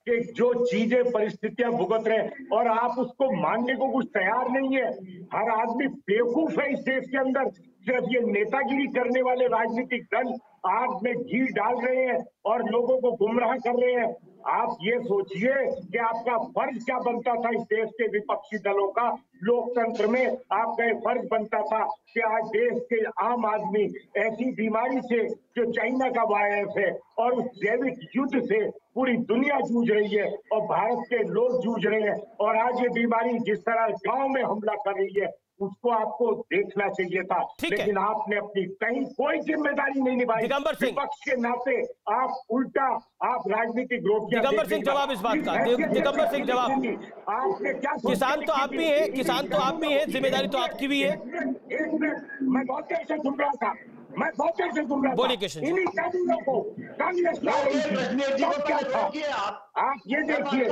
कि जो चीजें परिस्थितियां भुगत रहे हैं और आप उसको मानने को कुछ तैयार नहीं है। हर आदमी बेवकूफ है इस देश के अंदर। सिर्फ ये नेतागिरी करने वाले राजनीतिक दल आग में घी डाल रहे हैं और लोगों को गुमराह कर रहे हैं। आप ये सोचिए कि आपका फर्ज क्या बनता था इस देश के विपक्षी दलों का लोकतंत्र में। आपका ये फर्ज बनता था कि आज देश के आम आदमी ऐसी बीमारी से जो चाइना का वायरस है और उस जैविक युद्ध से पूरी दुनिया जूझ रही है और भारत के लोग जूझ रहे हैं, और आज ये बीमारी जिस तरह गांव में हमला कर रही है उसको आपको देखना चाहिए था, लेकिन आपने अपनी कहीं कोई जिम्मेदारी नहीं निभाई। विपक्ष के नाते आप उल्टा आप राजनीतिक रोटियां। दिगंबर सिंह जवाब इस बात का। दिगंबर सिंह जवाब। आपने क्या किसान तो आप भी हैं, किसान तो आप भी हैं, जिम्मेदारी तो आपकी भी है। एक मिनट, मैं बहुत देर से सुन रहा था, मैं बहुत देर से सुन रहा था। बोलिए किशन जी। इन्हीं कानूनों को कांग्रेस ला रही थी। क्या था? आप ये देखिए,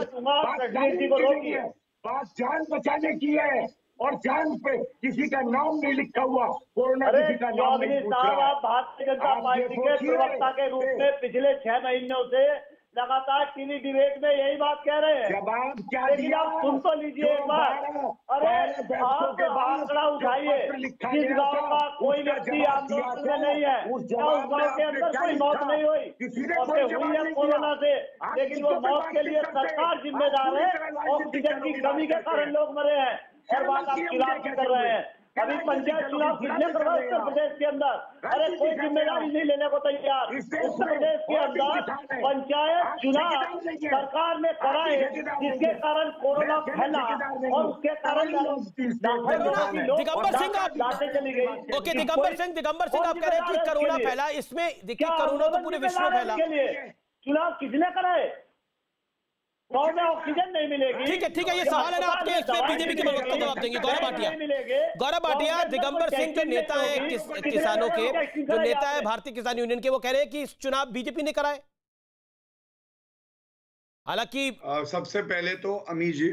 बात जान बचाने की है और जान पे किसी का नाम नहीं लिखा हुआ। कोरोना किसी का नाम नहीं पूछ रहा है। आप भारतीय जनता पार्टी के प्रवक्ता के रूप में पिछले 6 महीनों से लगातार टीवी डिबेट में यही बात कह रहे हैं। जवाब क्या लेकिन आप सुन तो लीजिए एक बार। अरे आप आंकड़ा उठाइए, जिस गाँव का कोई व्यक्ति आंदोलन में नहीं है, उस गाँव के अंदर कोई मौत नहीं हुई, मौतें हुई है कोरोना से, लेकिन वो मौत के लिए सरकार जिम्मेदार है। ऑक्सीजन की कमी के कारण लोग मरे हैं और बात आप खिलाफ कर रहे हैं। अभी पंचायत चुनाव कितने करवाए उत्तर प्रदेश के अंदर? अरे कोई जिम्मेदारी नहीं लेने को तैयार। उत्तर प्रदेश के अंदर पंचायत चुनाव सरकार ने कराए, जिसके कारण कोरोना फैला और उसके कारण दिगंबर सिंह आप चली गई। ओके दिगंबर सिंह आप कह रहे हैं कि कोरोना फैला, इसमें देखिए कोरोना तो पूरे विश्व में फैला। चुनाव किसने कराए? गाँव में ऑक्सीजन नहीं मिलेगी। ठीक है, ये सवाल है ना आपके, इसमें बीजेपी के प्रवक्ता जवाब देंगे। गौरव भाटिया, दिगंबर सिंह जो नेता है किसानों के, जो नेता है भारतीय किसान यूनियन के, वो कह रहे हैं कि इस चुनाव बीजेपी ने कराए। हालांकि सबसे पहले तो अमी जी,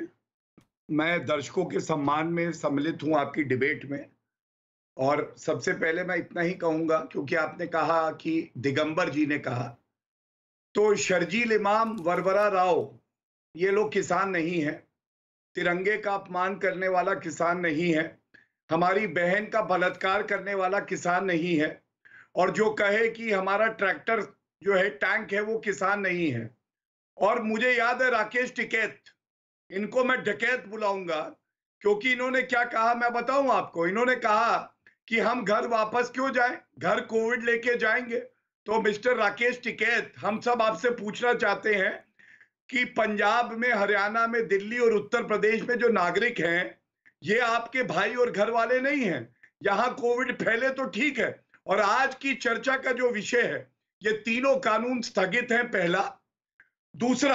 मैं दर्शकों के सम्मान में सम्मिलित हूं आपकी डिबेट में, और सबसे पहले मैं इतना ही कहूंगा, क्योंकि आपने कहा कि दिगंबर जी ने कहा, तो शर्जील इमाम, वरवरा राव, ये लोग किसान नहीं है। तिरंगे का अपमान करने वाला किसान नहीं है। हमारी बहन का बलात्कार करने वाला किसान नहीं है। और जो कहे कि हमारा ट्रैक्टर जो है टैंक है वो किसान नहीं है। और मुझे याद है राकेश टिकैत, इनको मैं डकैत बुलाऊंगा, क्योंकि इन्होंने क्या कहा मैं बताऊं आपको। इन्होंने कहा कि हम घर वापस क्यों जाएं, घर कोविड लेके जाएंगे। तो मिस्टर राकेश टिकैत, हम सब आपसे पूछना चाहते हैं कि पंजाब में, हरियाणा में, दिल्ली और उत्तर प्रदेश में जो नागरिक हैं, ये आपके भाई और घर वाले नहीं हैं। यहां कोविड फैले तो ठीक है। और आज की चर्चा का जो विषय है, ये तीनों कानून स्थगित हैं, पहला। दूसरा,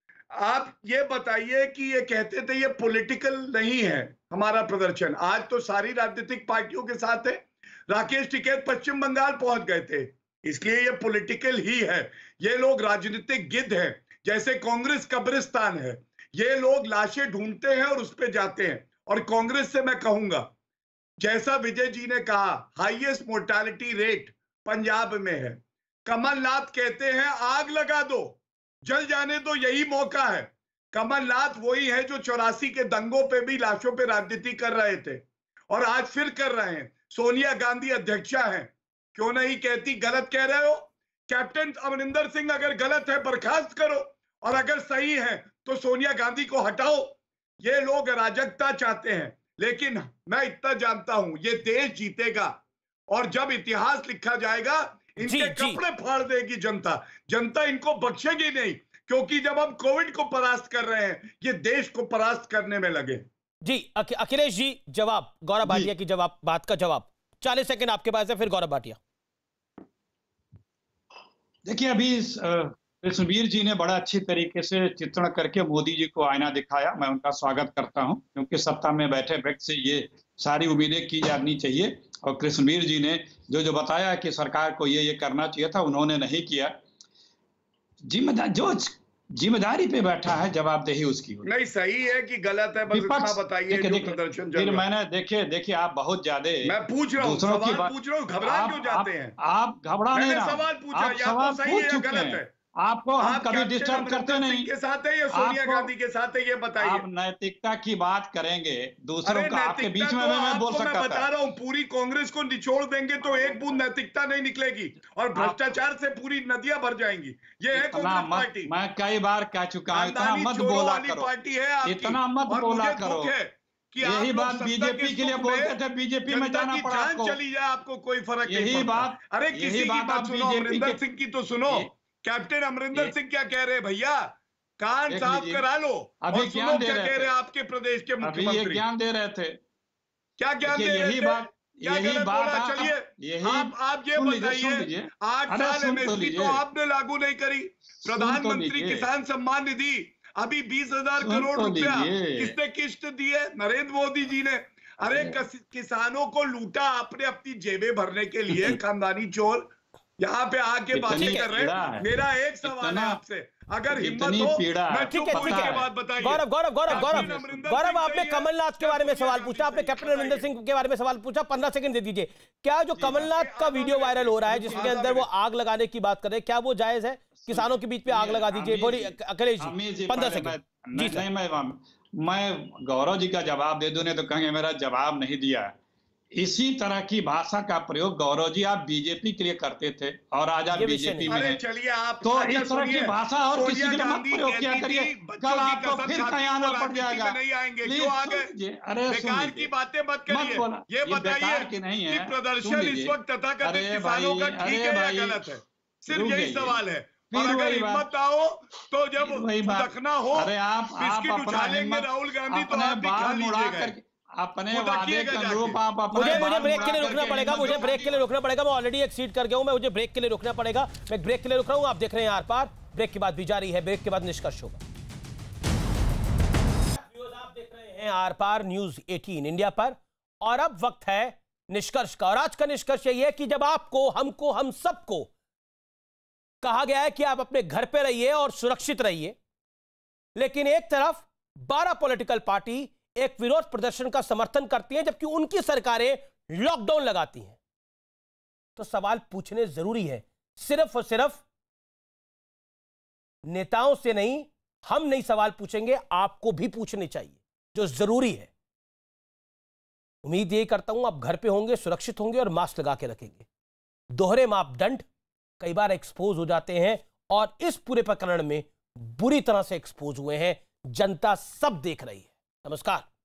आप ये बताइए कि ये कहते थे ये पॉलिटिकल नहीं है हमारा प्रदर्शन, आज तो सारी राजनीतिक पार्टियों के साथ है। राकेश टिकैत पश्चिम बंगाल पहुंच गए थे, इसलिए ये पॉलिटिकल ही है। ये लोग राजनीतिक गिद्ध हैं, जैसे कांग्रेस कब्रिस्तान है। ये लोग लाशें ढूंढते हैं और उस पे जाते हैं। और कांग्रेस से मैं कहूंगा, जैसा विजय जी ने कहा, हाईएस्ट मोर्टालिटी रेट पंजाब में है। कमलनाथ कहते हैं आग लगा दो, जल जाने दो, यही मौका है। कमलनाथ वही है जो 84 के दंगों पे भी लाशों पे राजनीति कर रहे थे और आज फिर कर रहे हैं। सोनिया गांधी अध्यक्षा हैं, क्यों नहीं कहती गलत कह रहे हो? कैप्टन अमरिंदर सिंह अगर गलत है बर्खास्त करो, और अगर सही है तो सोनिया गांधी को हटाओ। ये लोग अराजकता चाहते हैं, लेकिन मैं इतना जानता हूं ये देश जीतेगा, और जब इतिहास लिखा जाएगा इनके कपड़े फाड़ देगी जनता। जनता इनको बख्शेगी नहीं, क्योंकि जब हम कोविड को परास्त कर रहे हैं, ये देश को परास्त करने में लगे। जी अखिलेश जी, जवाब गौरव भाटिया की बात का जवाब 40 सेकंड आपके पास है, फिर गौरव भाटिया। देखिए, अभी कृष्णवीर जी ने बड़ा अच्छी तरीके से चित्रण करके मोदी जी को आईना दिखाया। मैं उनका स्वागत करता हूं, क्योंकि सत्ता में बैठे व्यक्ति से ये सारी उम्मीदें की जानी चाहिए। और कृष्णवीर जी ने जो बताया कि सरकार को ये करना चाहिए था, उन्होंने नहीं किया। जो जिम्मेदारी पे बैठा है, जवाबदेही उसकी होगी। नहीं, सही है कि गलत है, बस इतना बताइए। फिर मैंने देखिए आप बहुत ज्यादा, मैं पूछ रहा हूँ, सवाल पूछ रहा हूँ, घबरा क्यों जाते हैं आप? घबरा नहीं रहा, सवाल पूछा, या तो सही है या गलत है। आपको हम कभी डिस्टर्ब करते नहीं। के साथ है या सोनिया गांधी के साथ है, ये बताइए। आप नैतिकता की बात करेंगे दूसरों का, आपके बीच में मैं बोल सकता था। मैं बता रहा हूँ, पूरी कांग्रेस को निचोड़ देंगे तो एक बूंद नैतिकता नहीं निकलेगी और भ्रष्टाचार से पूरी नदियां भर जाएंगी। ये है कांग्रेस पार्टी। मैं कई बार कह चुका हूँ, इतना मत बोला करो, पार्टी है, इतना मत बोला करो। यही बात बीजेपी के लिए बोलते थे, बीजेपी में जाना पड़ा आपको। चली जाए आपको कोई फर्क नहीं यही बात, अरे किसी की बात सुनो, अमरिंदर सिंह की तो सुनो। कैप्टन अमरिंदर सिंह क्या कह रहे हैं भैया, कान साफ करा लो। अभी क्या कह रहे हैं आपके प्रदेश के मुख्यमंत्री? ये ज्ञान दे रहे थे, क्या ज्ञान दे रहे थे? यही बात चलिए आप ये बताइए, 8 साल एमएसपी तो आपने लागू नहीं करी। प्रधानमंत्री किसान सम्मान निधि अभी 20,000 करोड़ रुपया किसने किस्त दी है? नरेंद्र मोदी जी ने। अरे किसानों को लूटा आपने अपनी जेबें भरने के लिए, खानदानी चोर यहाँ पे आके बातें कर रहे हैं। मेरा एक सवाल है आपसे, अगर हिम्मत हो मैं चुप होने के बाद बताइए। गौरव आपने कमलनाथ के बारे में सवाल पूछा, आपने कैप्टन अमरिंदर सिंह के बारे में सवाल पूछा, 15 सेकंड दे दीजिए। क्या जो कमलनाथ का वीडियो वायरल हो रहा है जिसके अंदर वो आग लगाने की बात कर रहे हैं, क्या वो जायज है? किसानों के बीच में आग लगा दीजिए। बोलिए अखिलेश जी, 15 सेकंड। जी नहीं, मैं गौरव जी का जवाब दे दूं, नहीं तो कहेंगे मेरा जवाब नहीं दिया। इसी तरह की भाषा का प्रयोग गौरव जी आप बीजेपी के लिए करते थे और आज आप बीजेपी में हैं। चलिए आप तो इस तरह की भाषा और किसी के लिए मत प्रयोग किया करिए, कल आपको फिर कहीं आना पड़ जाएगा। नहीं आएंगे, क्यों आ गए? अरे बेकार की बातें मत करिए। ये बताइए कि नहीं है प्रदर्शन इस वक्त तथाकथित किसानों का ठीक है या गलत है? सिर्फ यही सवाल है। और अगर हिम्मत आओ तो जब दखना हो, अरे आप उछालेंगे राहुल गांधी तो आप भी खा लीजिएगा। अपने वादे के अनुरूप आप मुझे ब्रेक के लिए रुकना पड़ेगा, मुझे ब्रेक के लिए रुकना पड़ेगा। मैं ऑलरेडी एक्सीड कर गया हूं, मुझे ब्रेक के लिए रुकना पड़ेगा। मैं ब्रेक के लिए रुक रहा हूं। आप देख रहे हैं आर पार, ब्रेक के बाद भी जारी है, ब्रेक के बाद निष्कर्ष होगा। आप देख रहे हैं आर पार न्यूज 18 इंडिया पर, और अब वक्त है निष्कर्ष का। और आज का निष्कर्ष यही है कि जब आपको, हमको, हम सबको कहा गया है कि आप अपने घर पे रहिए और सुरक्षित रहिए, लेकिन एक तरफ 12 पॉलिटिकल पार्टी एक विरोध प्रदर्शन का समर्थन करती हैं जबकि उनकी सरकारें लॉकडाउन लगाती हैं, तो सवाल पूछने जरूरी है। सिर्फ और सिर्फ नेताओं से नहीं, हम नहीं सवाल पूछेंगे, आपको भी पूछने चाहिए, जो जरूरी है। उम्मीद यही करता हूं आप घर पे होंगे, सुरक्षित होंगे और मास्क लगा के रखेंगे। दोहरे मापदंड कई बार एक्सपोज हो जाते हैं और इस पूरे प्रकरण में बुरी तरह से एक्सपोज हुए हैं। जनता सब देख रही है। नमस्कार।